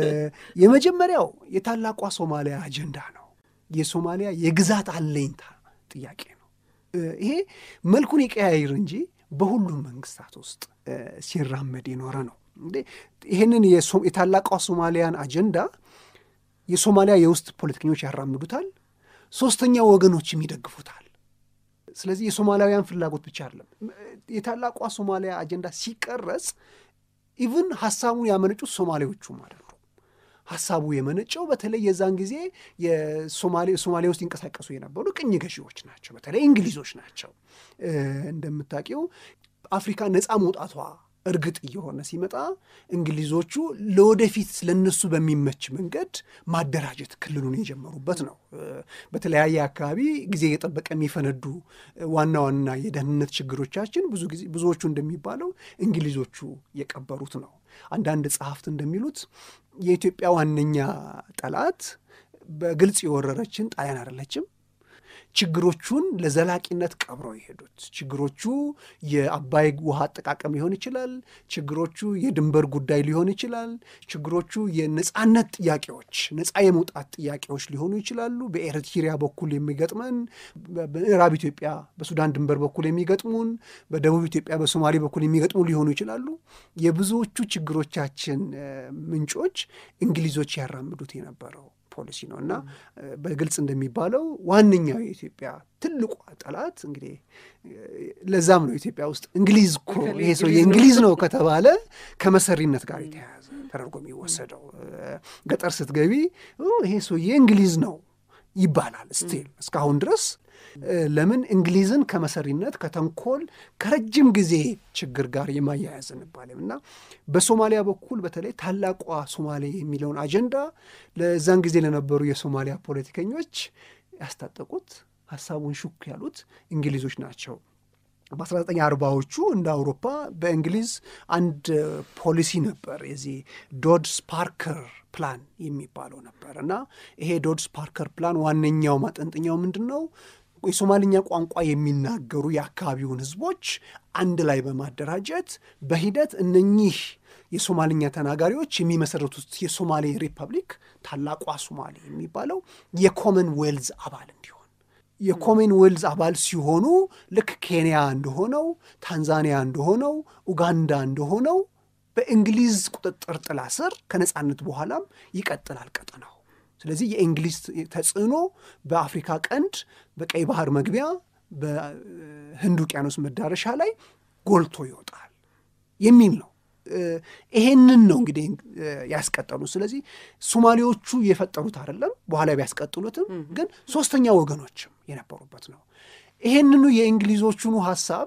የመጀመሪያው የታላቋ ሶማሊያ አጀንዳ ነው። የሶማሊያ የግዛት አለኝታ ጥያቄ ነው። ይሄ መልኩን ይቀያይር እንጂ በሁሉም መንግስታት ውስጥ ሲራመድ የኖረ ነው። እንዴ ይሄንን የታላቋ ሶማሊያን አጀንዳ የሶማሊያ የውስጥ ፖለቲከኞች ያራምዱታል፣ ሶስተኛ ወገኖችም ይደግፉታል። ስለዚህ የሶማሊያውያን ፍላጎት ብቻ አይደለም። የታላቋ ሶማሊያ አጀንዳ ሲቀረጽ ኢቭን ሐሳቡን ያመነጩት ሶማሌዎቹም አይደሉም። ሐሳቡ የመነጨው በተለይ የዛን ጊዜ የሶማሌ ሶማሊያ ውስጥ ይንቀሳቀሱ የነበሩ ቅኝ ገዢዎች ናቸው በተለይ እንግሊዞች ናቸው እንደምታውቂው አፍሪካ ነፃ መውጣቷ እርግጥ እየሆነ ሲመጣ እንግሊዞቹ ለወደፊት ለነሱ በሚመች መንገድ ማደራጀት ክልሉን የጀመሩበት ነው በተለያየ አካባቢ ጊዜ የጠበቀ የሚፈነዱ ዋና ዋና የደህንነት ችግሮቻችን ብዙ ጊዜ ብዙዎቹ እንደሚባለው እንግሊዞቹ የቀበሩት ነው አንዳንድ ጸሐፍት እንደሚሉት የኢትዮጵያ ዋነኛ ጠላት በግልጽ የወረረችን ጣሊያን አይደለችም ችግሮቹን ለዘላቂነት ቀብረው ይሄዱት ችግሮቹ የአባይ ውሃ አጠቃቀም ሊሆን ይችላል ችግሮቹ የድንበር ጉዳይ ሊሆን ይችላል ችግሮቹ የነጻነት ጥያቄዎች ነጻ የመውጣት ጥያቄዎች ሊሆኑ ይችላሉ በኤርትራ በኩል የሚገጥመን በምዕራብ ኢትዮጵያ በሱዳን ድንበር በኩል የሚገጥሙን በደቡብ ኢትዮጵያ በሶማሌ በኩል የሚገጥሙ ሊሆኑ ይችላሉ የብዙዎቹ ችግሮቻችን ምንጮች እንግሊዞች ያራምዱት የነበረው ፖሊሲ ነውና በግልጽ እንደሚባለው ዋንኛው የኢትዮጵያ ትልቁ ጠላት እንግዲህ ለዛም ነው ኢትዮጵያ ውስጥ እንግሊዝ እኮ ይሄ ሰው የእንግሊዝ ነው ከተባለ ከመሰሪነት ጋር የተያያዘ ተደርጎ የሚወሰደው ገጠር ስትገቢ ይሄ ሰው የእንግሊዝ ነው ይባላል ስቲል እስካሁን ድረስ ለምን እንግሊዝን ከመሰሪነት ከተንኮል ከረጅም ጊዜ ችግር ጋር የማያያዝን ባለምና በሶማሊያ በኩል በተለይ ታላቋ ሶማሊያ የሚለውን አጀንዳ ለዛን ጊዜ ለነበሩ የሶማሊያ ፖለቲከኞች ያስታጠቁት ሐሳቡን ሹክ ያሉት እንግሊዞች ናቸው በ19 አርባዎቹ እንደ አውሮፓ በእንግሊዝ አንድ ፖሊሲ ነበር የዚህ ዶድስ ፓርከር ፕላን የሚባለው ነበርና ይሄ ዶድስ ፓርከር ፕላን ዋነኛው ማጠንጠኛው ምንድነው የሶማሊኛ ቋንቋ የሚናገሩ የአካባቢውን ህዝቦች አንድ ላይ በማደራጀት በሂደት እነኚህ የሶማሊኛ ተናጋሪዎች የሚመሰረቱት የሶማሌ ሪፐብሊክ ታላቋ ሶማሌ የሚባለው የኮመን ዌልዝ አባል እንዲሆን የኮመን ዌልዝ አባል ሲሆኑ ልክ ኬንያ እንደሆነው ታንዛኒያ እንደሆነው ኡጋንዳ እንደሆነው በእንግሊዝ ቁጥጥር ጥላ ስር ከነጻነት በኋላም ይቀጥላል ቀጠናው ስለዚህ የእንግሊዝ ተጽዕኖ በአፍሪካ ቀንድ በቀይ ባህር መግቢያ በህንድ ውቅያኖስ መዳረሻ ላይ ጎልቶ ይወጣል የሚል ነው ይሄንን ነው እንግዲህ ያስቀጠሉ ስለዚህ ሶማሌዎቹ የፈጠሩት አይደለም በኋላ ቢያስቀጥሉትም ግን ሶስተኛ ወገኖችም የነበሩበት ነው ይሄንኑ የእንግሊዞቹን ሐሳብ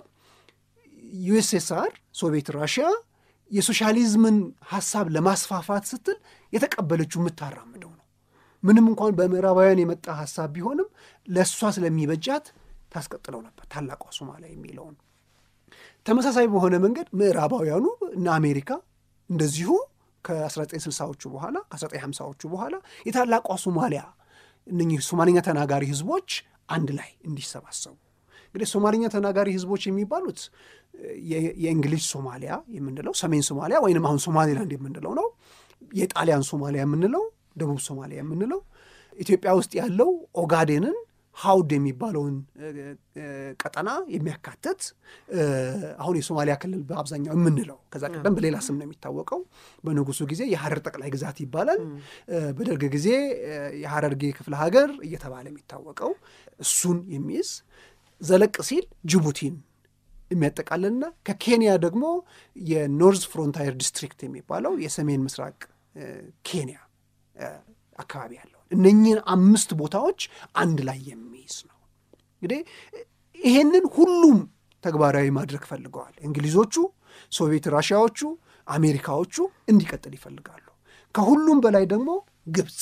ዩኤስኤስአር ሶቪየት ራሽያ የሶሻሊዝምን ሐሳብ ለማስፋፋት ስትል የተቀበለችው የምታራምደው ነው ምንም እንኳን በምዕራባውያን የመጣ ሐሳብ ቢሆንም ለሷ ስለሚበጃት ታስቀጥለው ነበር ታላቋ ሶማሊያ የሚለውን ተመሳሳይ በሆነ መንገድ ምዕራባውያኑ እና አሜሪካ እንደዚሁ ከ1960ዎቹ በኋላ ከ1950ዎቹ በኋላ የታላቋ ሶማሊያ እነኚህ ሶማሊኛ ተናጋሪ ህዝቦች አንድ ላይ እንዲሰባሰቡ እንግዲህ ሶማሊኛ ተናጋሪ ህዝቦች የሚባሉት የእንግሊዝ ሶማሊያ የምንለው ሰሜን ሶማሊያ ወይንም አሁን ሶማሊላንድ የምንለው ነው የጣሊያን ሶማሊያ የምንለው ደቡብ ሶማሊያ የምንለው ኢትዮጵያ ውስጥ ያለው ኦጋዴንን ሀውድ የሚባለውን ቀጠና የሚያካትት አሁን የሶማሊያ ክልል በአብዛኛው የምንለው ከዛ ቀደም በሌላ ስም ነው የሚታወቀው በንጉሱ ጊዜ የሐረር ጠቅላይ ግዛት ይባላል በደርግ ጊዜ የሐረርጌ ክፍለ ሀገር እየተባለ የሚታወቀው እሱን የሚይዝ ዘለቅ ሲል ጅቡቲን የሚያጠቃልልና ከኬንያ ደግሞ የኖርዝ ፍሮንታየር ዲስትሪክት የሚባለው የሰሜን ምስራቅ ኬንያ አካባቢ ያለው እነኚህን አምስት ቦታዎች አንድ ላይ የሚይዝ ነው እንግዲህ ይሄንን ሁሉም ተግባራዊ ማድረግ ፈልገዋል እንግሊዞቹ ሶቪየት ራሽያዎቹ አሜሪካዎቹ እንዲቀጥል ይፈልጋሉ ከሁሉም በላይ ደግሞ ግብጽ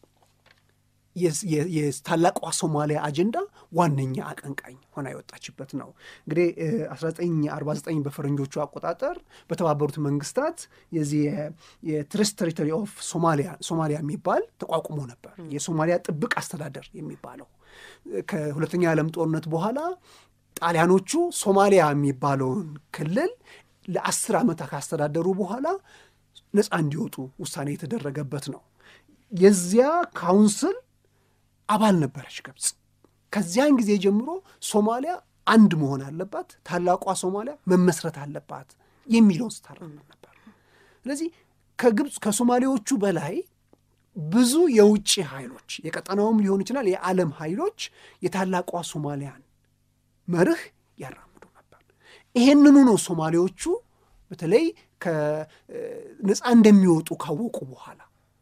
የታላቋ ሶማሊያ አጀንዳ ዋነኛ አቀንቃኝ ሆና የወጣችበት ነው እንግዲህ አስራ ዘጠኝ አርባ ዘጠኝ በፈረንጆቹ አቆጣጠር በተባበሩት መንግስታት የዚህ የትረስት ቴሪቶሪ ኦፍ ሶማሊያ ሶማሊያ የሚባል ተቋቁሞ ነበር የሶማሊያ ጥብቅ አስተዳደር የሚባለው ከሁለተኛ ዓለም ጦርነት በኋላ ጣሊያኖቹ ሶማሊያ የሚባለውን ክልል ለአስር ዓመታት ካስተዳደሩ በኋላ ነፃ እንዲወጡ ውሳኔ የተደረገበት ነው የዚያ ካውንስል አባል ነበረች ግብጽ ከዚያን ጊዜ ጀምሮ ሶማሊያ አንድ መሆን አለባት ታላቋ ሶማሊያ መመስረት አለባት የሚለው ስታራም ነበር ስለዚህ ከግብጽ ከሶማሌዎቹ በላይ ብዙ የውጭ ኃይሎች የቀጠናውም ሊሆን ይችላል የዓለም ኃይሎች የታላቋ ሶማሊያን መርህ ያራምዱ ነበር ይሄንኑ ነው ሶማሌዎቹ በተለይ ከነፃ እንደሚወጡ ካወቁ በኋላ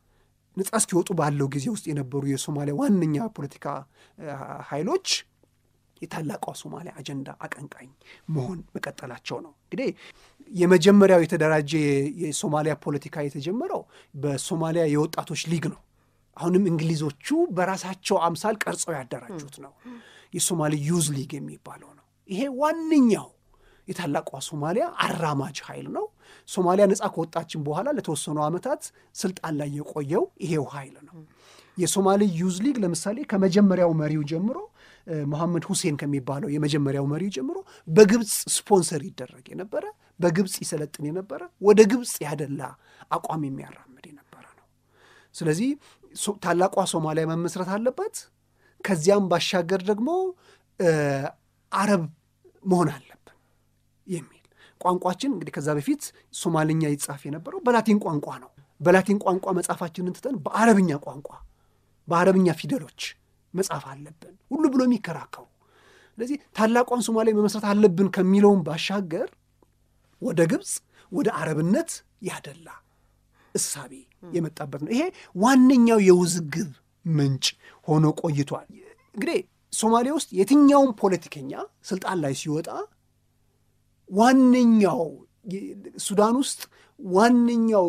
ነጻ እስኪወጡ ባለው ጊዜ ውስጥ የነበሩ የሶማሊያ ዋነኛ ፖለቲካ ኃይሎች የታላቋ ሶማሊያ አጀንዳ አቀንቃኝ መሆን መቀጠላቸው ነው። እንግዲህ የመጀመሪያው የተደራጀ የሶማሊያ ፖለቲካ የተጀመረው በሶማሊያ የወጣቶች ሊግ ነው። አሁንም እንግሊዞቹ በራሳቸው አምሳል ቀርጸው ያደራጁት ነው። የሶማሊ ዩዝ ሊግ የሚባለው ነው። ይሄ ዋነኛው የታላቋ ሶማሊያ አራማጅ ኃይል ነው። ሶማሊያ ነጻ ከወጣችን በኋላ ለተወሰኑ ዓመታት ስልጣን ላይ የቆየው ይሄው ኃይል ነው። የሶማሊ ዩዝ ሊግ ለምሳሌ ከመጀመሪያው መሪው ጀምሮ መሐመድ ሁሴን ከሚባለው የመጀመሪያው መሪው ጀምሮ በግብጽ ስፖንሰር ይደረግ የነበረ፣ በግብጽ ይሰለጥን የነበረ፣ ወደ ግብጽ ያደላ አቋም የሚያራምድ የነበረ ነው። ስለዚህ ታላቋ ሶማሊያ መመስረት አለበት። ከዚያም ባሻገር ደግሞ አረብ መሆን አለብን የሚል ቋንቋችን እንግዲህ ከዛ በፊት ሶማሊኛ ይጻፍ የነበረው በላቲን ቋንቋ ነው። በላቲን ቋንቋ መጻፋችንን ትተን በአረብኛ ቋንቋ በአረብኛ ፊደሎች መጻፍ አለብን ሁሉ ብሎ የሚከራከሩ። ስለዚህ ታላቋን ሶማሊያ መመስረት አለብን ከሚለውም ባሻገር ወደ ግብጽ ወደ አረብነት ያደላ እሳቤ የመጣበት ነው። ይሄ ዋነኛው የውዝግብ ምንጭ ሆኖ ቆይቷል። እንግዲህ ሶማሊያ ውስጥ የትኛውም ፖለቲከኛ ስልጣን ላይ ሲወጣ ዋነኛው ሱዳን ውስጥ ዋነኛው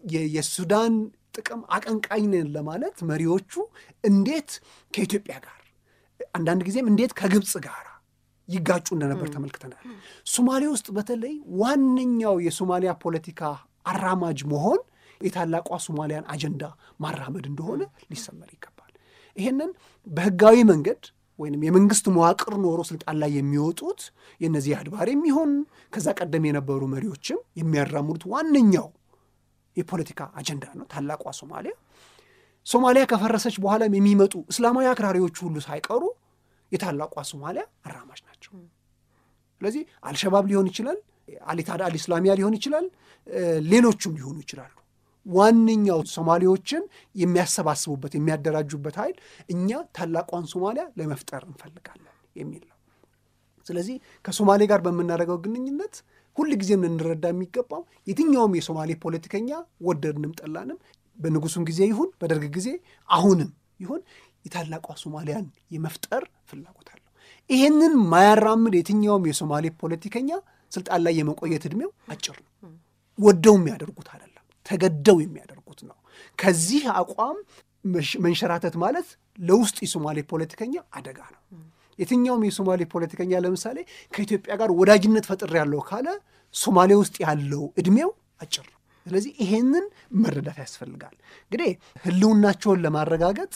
የሱዳን ጥቅም አቀንቃኝ ነን ለማለት መሪዎቹ እንዴት ከኢትዮጵያ ጋር አንዳንድ ጊዜም እንዴት ከግብጽ ጋር ይጋጩ እንደነበር ተመልክተናል። ሶማሊያ ውስጥ በተለይ ዋነኛው የሶማሊያ ፖለቲካ አራማጅ መሆን የታላቋ ሶማሊያን አጀንዳ ማራመድ እንደሆነ ሊሰመር ይገባል። ይሄንን በህጋዊ መንገድ ወይንም የመንግስት መዋቅር ኖሮ ስልጣን ላይ የሚወጡት የነዚህ አድባር የሚሆን ከዛ ቀደም የነበሩ መሪዎችም የሚያራምዱት ዋነኛው የፖለቲካ አጀንዳ ነው ታላቋ ሶማሊያ። ሶማሊያ ከፈረሰች በኋላ የሚመጡ እስላማዊ አክራሪዎች ሁሉ ሳይቀሩ የታላቋ ሶማሊያ አራማጅ ናቸው። ስለዚህ አልሸባብ ሊሆን ይችላል፣ አሊታድ አልኢስላሚያ ሊሆን ይችላል፣ ሌሎችም ሊሆኑ ይችላሉ። ዋነኛው ሶማሌዎችን የሚያሰባስቡበት የሚያደራጁበት ኃይል እኛ ታላቋን ሶማሊያ ለመፍጠር እንፈልጋለን የሚል ነው። ስለዚህ ከሶማሌ ጋር በመናደርገው ግንኙነት ሁሉ ጊዜም እንረዳ የሚገባው የትኛውም የሶማሌ ፖለቲከኛ ወደድንም ጠላንም በንጉሱም ጊዜ ይሁን በደርግ ጊዜ አሁንም ይሁን የታላቋ ሶማሊያን የመፍጠር ፍላጎት አለው። ይሄንን ማያራምድ የትኛውም የሶማሌ ፖለቲከኛ ስልጣን ላይ የመቆየት እድሜው አጭር ነው። ወደው የሚያደርጉት አይደለም፣ ተገደው የሚያደርጉት ነው። ከዚህ አቋም መንሸራተት ማለት ለውስጥ የሶማሌ ፖለቲከኛ አደጋ ነው። የትኛውም የሶማሌ ፖለቲከኛ ለምሳሌ ከኢትዮጵያ ጋር ወዳጅነት ፈጥር ያለው ካለ ሶማሌ ውስጥ ያለው እድሜው አጭር ነው። ስለዚህ ይሄንን መረዳት ያስፈልጋል። እንግዲህ ህልውናቸውን ለማረጋገጥ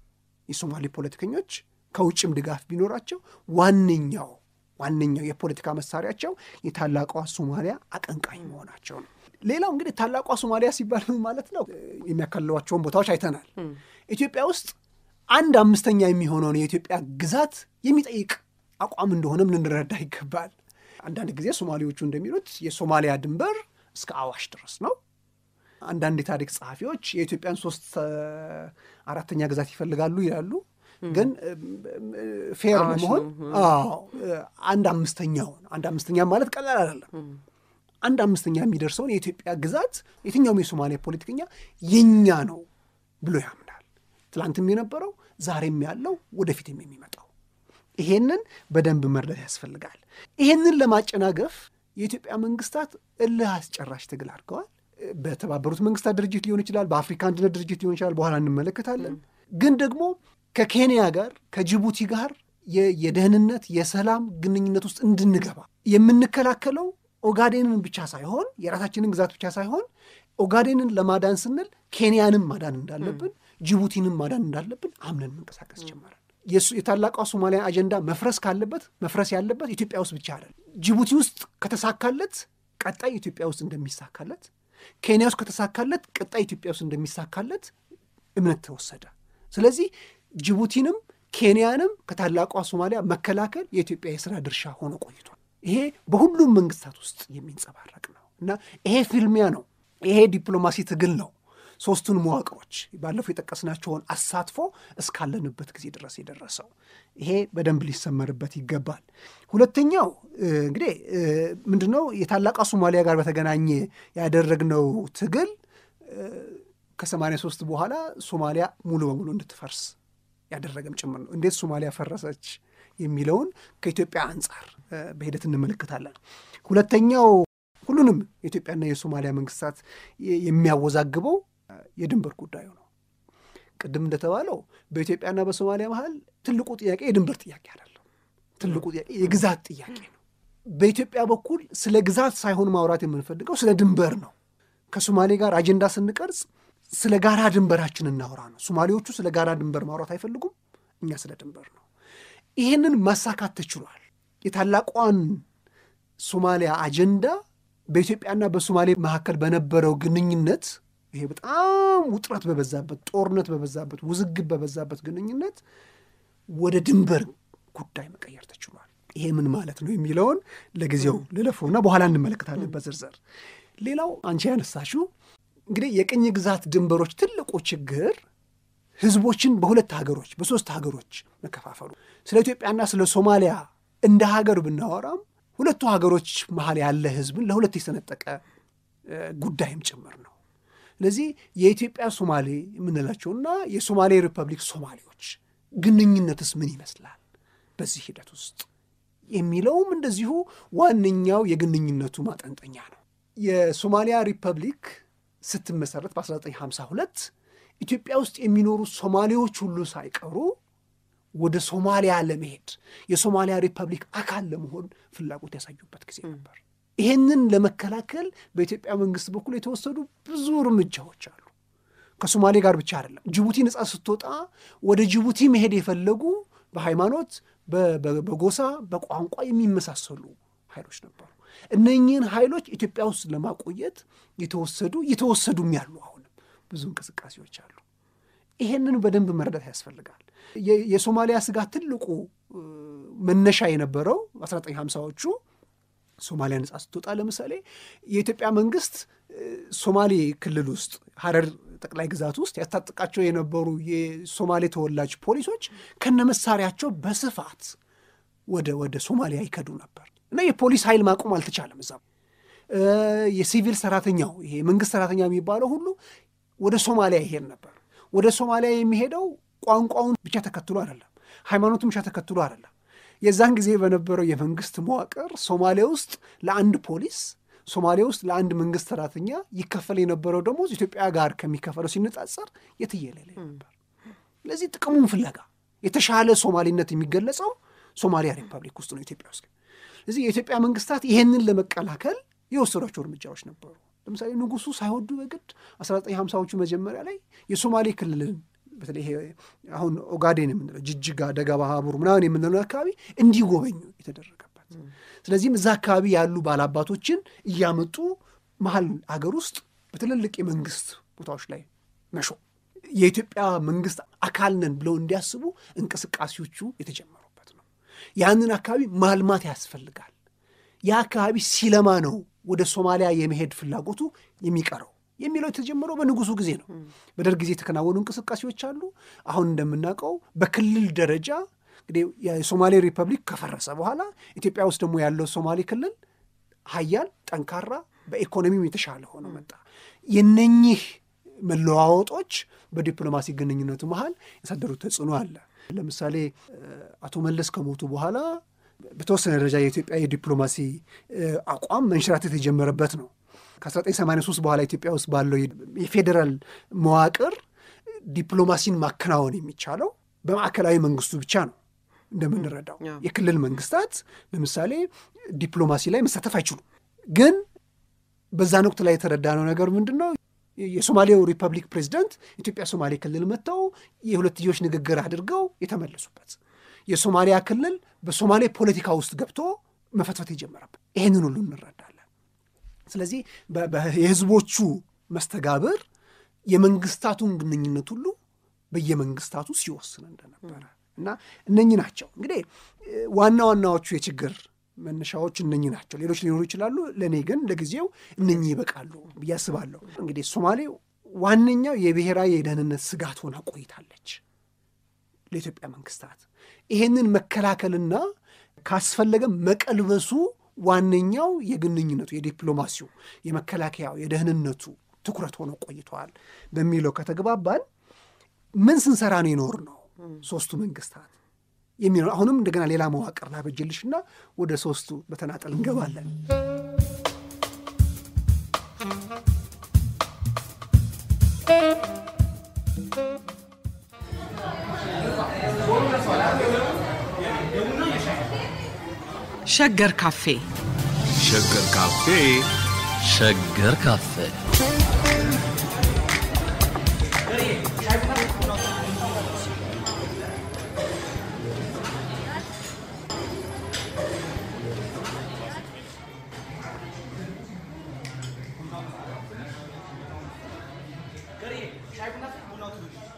የሶማሌ ፖለቲከኞች ከውጭም ድጋፍ ቢኖራቸው ዋነኛው ዋነኛው የፖለቲካ መሳሪያቸው የታላቋ ሶማሊያ አቀንቃኝ መሆናቸው ነው። ሌላው እንግዲህ ታላቋ ሶማሊያ ሲባል ማለት ነው የሚያካልሏቸውን ቦታዎች አይተናል። ኢትዮጵያ ውስጥ አንድ አምስተኛ የሚሆነውን የኢትዮጵያ ግዛት የሚጠይቅ አቋም እንደሆነም ልንረዳ ይገባል። አንዳንድ ጊዜ ሶማሌዎቹ እንደሚሉት የሶማሊያ ድንበር እስከ አዋሽ ድረስ ነው። አንዳንድ የታሪክ ጸሐፊዎች የኢትዮጵያን ሶስት አራተኛ ግዛት ይፈልጋሉ ይላሉ። ግን ፌር ለመሆን አንድ አምስተኛው አንድ አምስተኛ ማለት ቀላል አይደለም። አንድ አምስተኛ የሚደርሰውን የኢትዮጵያ ግዛት የትኛውም የሶማሊያ ፖለቲከኛ የኛ ነው ብሎ ያምናል። ትላንትም የነበረው ዛሬም ያለው ወደፊትም የሚመጣው ይሄንን በደንብ መረዳት ያስፈልጋል። ይሄንን ለማጨናገፍ የኢትዮጵያ መንግስታት እልህ አስጨራሽ ትግል አድርገዋል። በተባበሩት መንግስታት ድርጅት ሊሆን ይችላል፣ በአፍሪካ አንድነት ድርጅት ሊሆን ይችላል፣ በኋላ እንመለከታለን። ግን ደግሞ ከኬንያ ጋር ከጅቡቲ ጋር የደህንነት የሰላም ግንኙነት ውስጥ እንድንገባ የምንከላከለው ኦጋዴንን ብቻ ሳይሆን የራሳችንን ግዛት ብቻ ሳይሆን ኦጋዴንን ለማዳን ስንል ኬንያንም ማዳን እንዳለብን ጅቡቲንም ማዳን እንዳለብን አምነን መንቀሳቀስ ጀመረን። የታላቋ ሶማሊያ አጀንዳ መፍረስ ካለበት መፍረስ ያለበት ኢትዮጵያ ውስጥ ብቻ አይደለም። ጅቡቲ ውስጥ ከተሳካለት ቀጣይ ኢትዮጵያ ውስጥ እንደሚሳካለት፣ ኬንያ ውስጥ ከተሳካለት ቀጣይ ኢትዮጵያ ውስጥ እንደሚሳካለት እምነት ተወሰደ። ስለዚህ ጅቡቲንም ኬንያንም ከታላቋ ሶማሊያ መከላከል የኢትዮጵያ የሥራ ድርሻ ሆኖ ቆይቷል። ይሄ በሁሉም መንግስታት ውስጥ የሚንጸባረቅ ነው እና ይሄ ፊልሚያ ነው፣ ይሄ ዲፕሎማሲ ትግል ነው። ሶስቱን መዋቅሮች ባለፈው የጠቀስናቸውን አሳትፎ እስካለንበት ጊዜ ድረስ የደረሰው ይሄ በደንብ ሊሰመርበት ይገባል። ሁለተኛው እንግዲህ ምንድነው የታላቋ ሶማሊያ ጋር በተገናኘ ያደረግነው ትግል ከሰማንያ ሶስት በኋላ ሶማሊያ ሙሉ በሙሉ እንድትፈርስ ያደረገም ጭምር ነው። እንዴት ሶማሊያ ፈረሰች የሚለውን ከኢትዮጵያ አንጻር በሂደት እንመለከታለን። ሁለተኛው ሁሉንም የኢትዮጵያና የሶማሊያ መንግስታት የሚያወዛግበው የድንበር ጉዳዩ ነው። ቅድም እንደተባለው በኢትዮጵያና በሶማሊያ መሃል ትልቁ ጥያቄ የድንበር ጥያቄ አይደለም። ትልቁ ጥያቄ የግዛት ጥያቄ ነው። በኢትዮጵያ በኩል ስለ ግዛት ሳይሆን ማውራት የምንፈልገው ስለ ድንበር ነው። ከሶማሌ ጋር አጀንዳ ስንቀርጽ ስለ ጋራ ድንበራችን እናወራ ነው። ሶማሌዎቹ ስለ ጋራ ድንበር ማውራት አይፈልጉም፣ እኛ ስለ ድንበር ነው። ይህንን ማሳካት ተችሏል። የታላቋን ሶማሊያ አጀንዳ በኢትዮጵያና በሶማሌ መካከል በነበረው ግንኙነት ይሄ በጣም ውጥረት በበዛበት ጦርነት በበዛበት ውዝግብ በበዛበት ግንኙነት ወደ ድንበር ጉዳይ መቀየር ተችሏል። ይሄ ምን ማለት ነው የሚለውን ለጊዜው ልለፈውና በኋላ እንመለከታለን በዝርዝር። ሌላው አንቺ ያነሳሽው እንግዲህ የቅኝ ግዛት ድንበሮች ትልቁ ችግር ህዝቦችን በሁለት ሀገሮች በሶስት ሀገሮች መከፋፈሉ። ስለ ኢትዮጵያና ስለ ሶማሊያ እንደ ሀገር ብናወራም ሁለቱ ሀገሮች መሃል ያለ ህዝብን ለሁለት የሰነጠቀ ጉዳይም ጭምር ነው። ስለዚህ የኢትዮጵያ ሶማሌ የምንላቸውና የሶማሌ ሪፐብሊክ ሶማሌዎች ግንኙነትስ ምን ይመስላል በዚህ ሂደት ውስጥ የሚለውም እንደዚሁ ዋነኛው የግንኙነቱ ማጠንጠኛ ነው። የሶማሊያ ሪፐብሊክ ስትመሰረት በአስራ ዘጠኝ ሃምሳ ሁለት ኢትዮጵያ ውስጥ የሚኖሩ ሶማሌዎች ሁሉ ሳይቀሩ ወደ ሶማሊያ ለመሄድ የሶማሊያ ሪፐብሊክ አካል ለመሆን ፍላጎት ያሳዩበት ጊዜ ነበር። ይሄንን ለመከላከል በኢትዮጵያ መንግስት በኩል የተወሰዱ ብዙ እርምጃዎች አሉ። ከሶማሌ ጋር ብቻ አይደለም። ጅቡቲ ነጻ ስትወጣ ወደ ጅቡቲ መሄድ የፈለጉ በሃይማኖት በጎሳ በቋንቋ የሚመሳሰሉ ኃይሎች ነበሩ። እነኚህን ኃይሎች ኢትዮጵያ ውስጥ ለማቆየት የተወሰዱ የተወሰዱም ያሉ አሁንም ብዙ እንቅስቃሴዎች አሉ። ይሄንን በደንብ መረዳት ያስፈልጋል። የሶማሊያ ስጋት ትልቁ መነሻ የነበረው አስራ ዘጠኝ ሃምሳዎቹ ሶማሊያ ነጻ ስትወጣ ለምሳሌ የኢትዮጵያ መንግስት ሶማሌ ክልል ውስጥ ሐረር ጠቅላይ ግዛት ውስጥ ያስታጥቃቸው የነበሩ የሶማሌ ተወላጅ ፖሊሶች ከነመሳሪያቸው በስፋት ወደ ወደ ሶማሊያ ይከዱ ነበር እና የፖሊስ ኃይል ማቆም አልተቻለም። እዛም የሲቪል ሰራተኛው ይሄ መንግስት ሰራተኛ የሚባለው ሁሉ ወደ ሶማሊያ ይሄድ ነበር። ወደ ሶማሊያ የሚሄደው ቋንቋውን ብቻ ተከትሎ አይደለም፣ ሃይማኖቱን ብቻ ተከትሎ አይደለም። የዛን ጊዜ በነበረው የመንግስት መዋቅር ሶማሌ ውስጥ ለአንድ ፖሊስ ሶማሌ ውስጥ ለአንድ መንግስት ሰራተኛ ይከፈል የነበረው ደሞዝ ኢትዮጵያ ጋር ከሚከፈለው ሲነጻጸር የትየለለ ነበር። ለዚህ ጥቅሙን ፍለጋ የተሻለ ሶማሊነት የሚገለጸው ሶማሊያ ሪፐብሊክ ውስጥ ነው ኢትዮጵያ ውስጥ። ስለዚህ የኢትዮጵያ መንግስታት ይሄንን ለመከላከል የወሰዷቸው እርምጃዎች ነበሩ። ለምሳሌ ንጉሱ ሳይወዱ በግድ አስራ ዘጠኝ ሃምሳዎቹ መጀመሪያ ላይ የሶማሌ ክልልን በተለይ አሁን ኦጋዴን የምንለው ጅጅጋ፣ ደጋ ባሃቡር ምናምን የምንለው አካባቢ እንዲጎበኙ የተደረገበት። ስለዚህም እዛ አካባቢ ያሉ ባላባቶችን እያመጡ መሀል ሀገር ውስጥ በትልልቅ የመንግስት ቦታዎች ላይ መሾም የኢትዮጵያ መንግስት አካል ነን ብለው እንዲያስቡ እንቅስቃሴዎቹ የተጀመሩበት ነው። ያንን አካባቢ ማልማት ያስፈልጋል። ያ አካባቢ ሲለማ ነው ወደ ሶማሊያ የመሄድ ፍላጎቱ የሚቀረው የሚለው የተጀመረው በንጉሱ ጊዜ ነው። በደርግ ጊዜ የተከናወኑ እንቅስቃሴዎች አሉ። አሁን እንደምናውቀው በክልል ደረጃ እንግዲህ የሶማሌ ሪፐብሊክ ከፈረሰ በኋላ ኢትዮጵያ ውስጥ ደግሞ ያለው ሶማሌ ክልል ሀያል ጠንካራ በኢኮኖሚው የተሻለ ሆኖ መጣ። የነኚህ መለዋወጦች በዲፕሎማሲ ግንኙነቱ መሃል ያሳደሩት ተጽዕኖ አለ። ለምሳሌ አቶ መለስ ከሞቱ በኋላ በተወሰነ ደረጃ የኢትዮጵያ የዲፕሎማሲ አቋም መንሸራተት የጀመረበት ነው። ከአስራ ዘጠኝ ሰማንያ ሶስት በኋላ ኢትዮጵያ ውስጥ ባለው የፌዴራል መዋቅር ዲፕሎማሲን ማከናወን የሚቻለው በማዕከላዊ መንግስቱ ብቻ ነው። እንደምንረዳው የክልል መንግስታት ለምሳሌ ዲፕሎማሲ ላይ መሳተፍ አይችሉም። ግን በዛን ወቅት ላይ የተረዳነው ነገር ምንድነው? የሶማሌው ሪፐብሊክ ፕሬዝዳንት ኢትዮጵያ ሶማሌ ክልል መጥተው የሁለትዮሽ ንግግር አድርገው የተመለሱበት፣ የሶማሊያ ክልል በሶማሌ ፖለቲካ ውስጥ ገብቶ መፈትፈት የጀመረበት ይሄንን ሁሉ እንረዳለን። ስለዚህ የህዝቦቹ መስተጋብር የመንግስታቱን ግንኙነት ሁሉ በየመንግስታቱ ሲወስን እንደነበረ እና እነኚህ ናቸው እንግዲህ ዋና ዋናዎቹ የችግር መነሻዎች እነኚህ ናቸው። ሌሎች ሊኖሩ ይችላሉ። ለእኔ ግን ለጊዜው እነኚህ ይበቃሉ ብዬ አስባለሁ። እንግዲህ ሶማሌ ዋነኛው የብሔራዊ የደህንነት ስጋት ሆና ቆይታለች ለኢትዮጵያ መንግስታት። ይሄንን መከላከልና ካስፈለገ መቀልበሱ ዋነኛው የግንኙነቱ የዲፕሎማሲው የመከላከያው የደህንነቱ ትኩረት ሆኖ ቆይቷል በሚለው ከተግባባን ምን ስንሰራ ነው ይኖር ነው ሶስቱ መንግስታት የሚኖር አሁንም እንደገና ሌላ መዋቅር ላበጀልሽና ወደ ሶስቱ በተናጠል እንገባለን ሸገር ካፌ ሸገር ካፌ ሸገር ካፌ Gari, şay bunlar, bunlar oturuyor.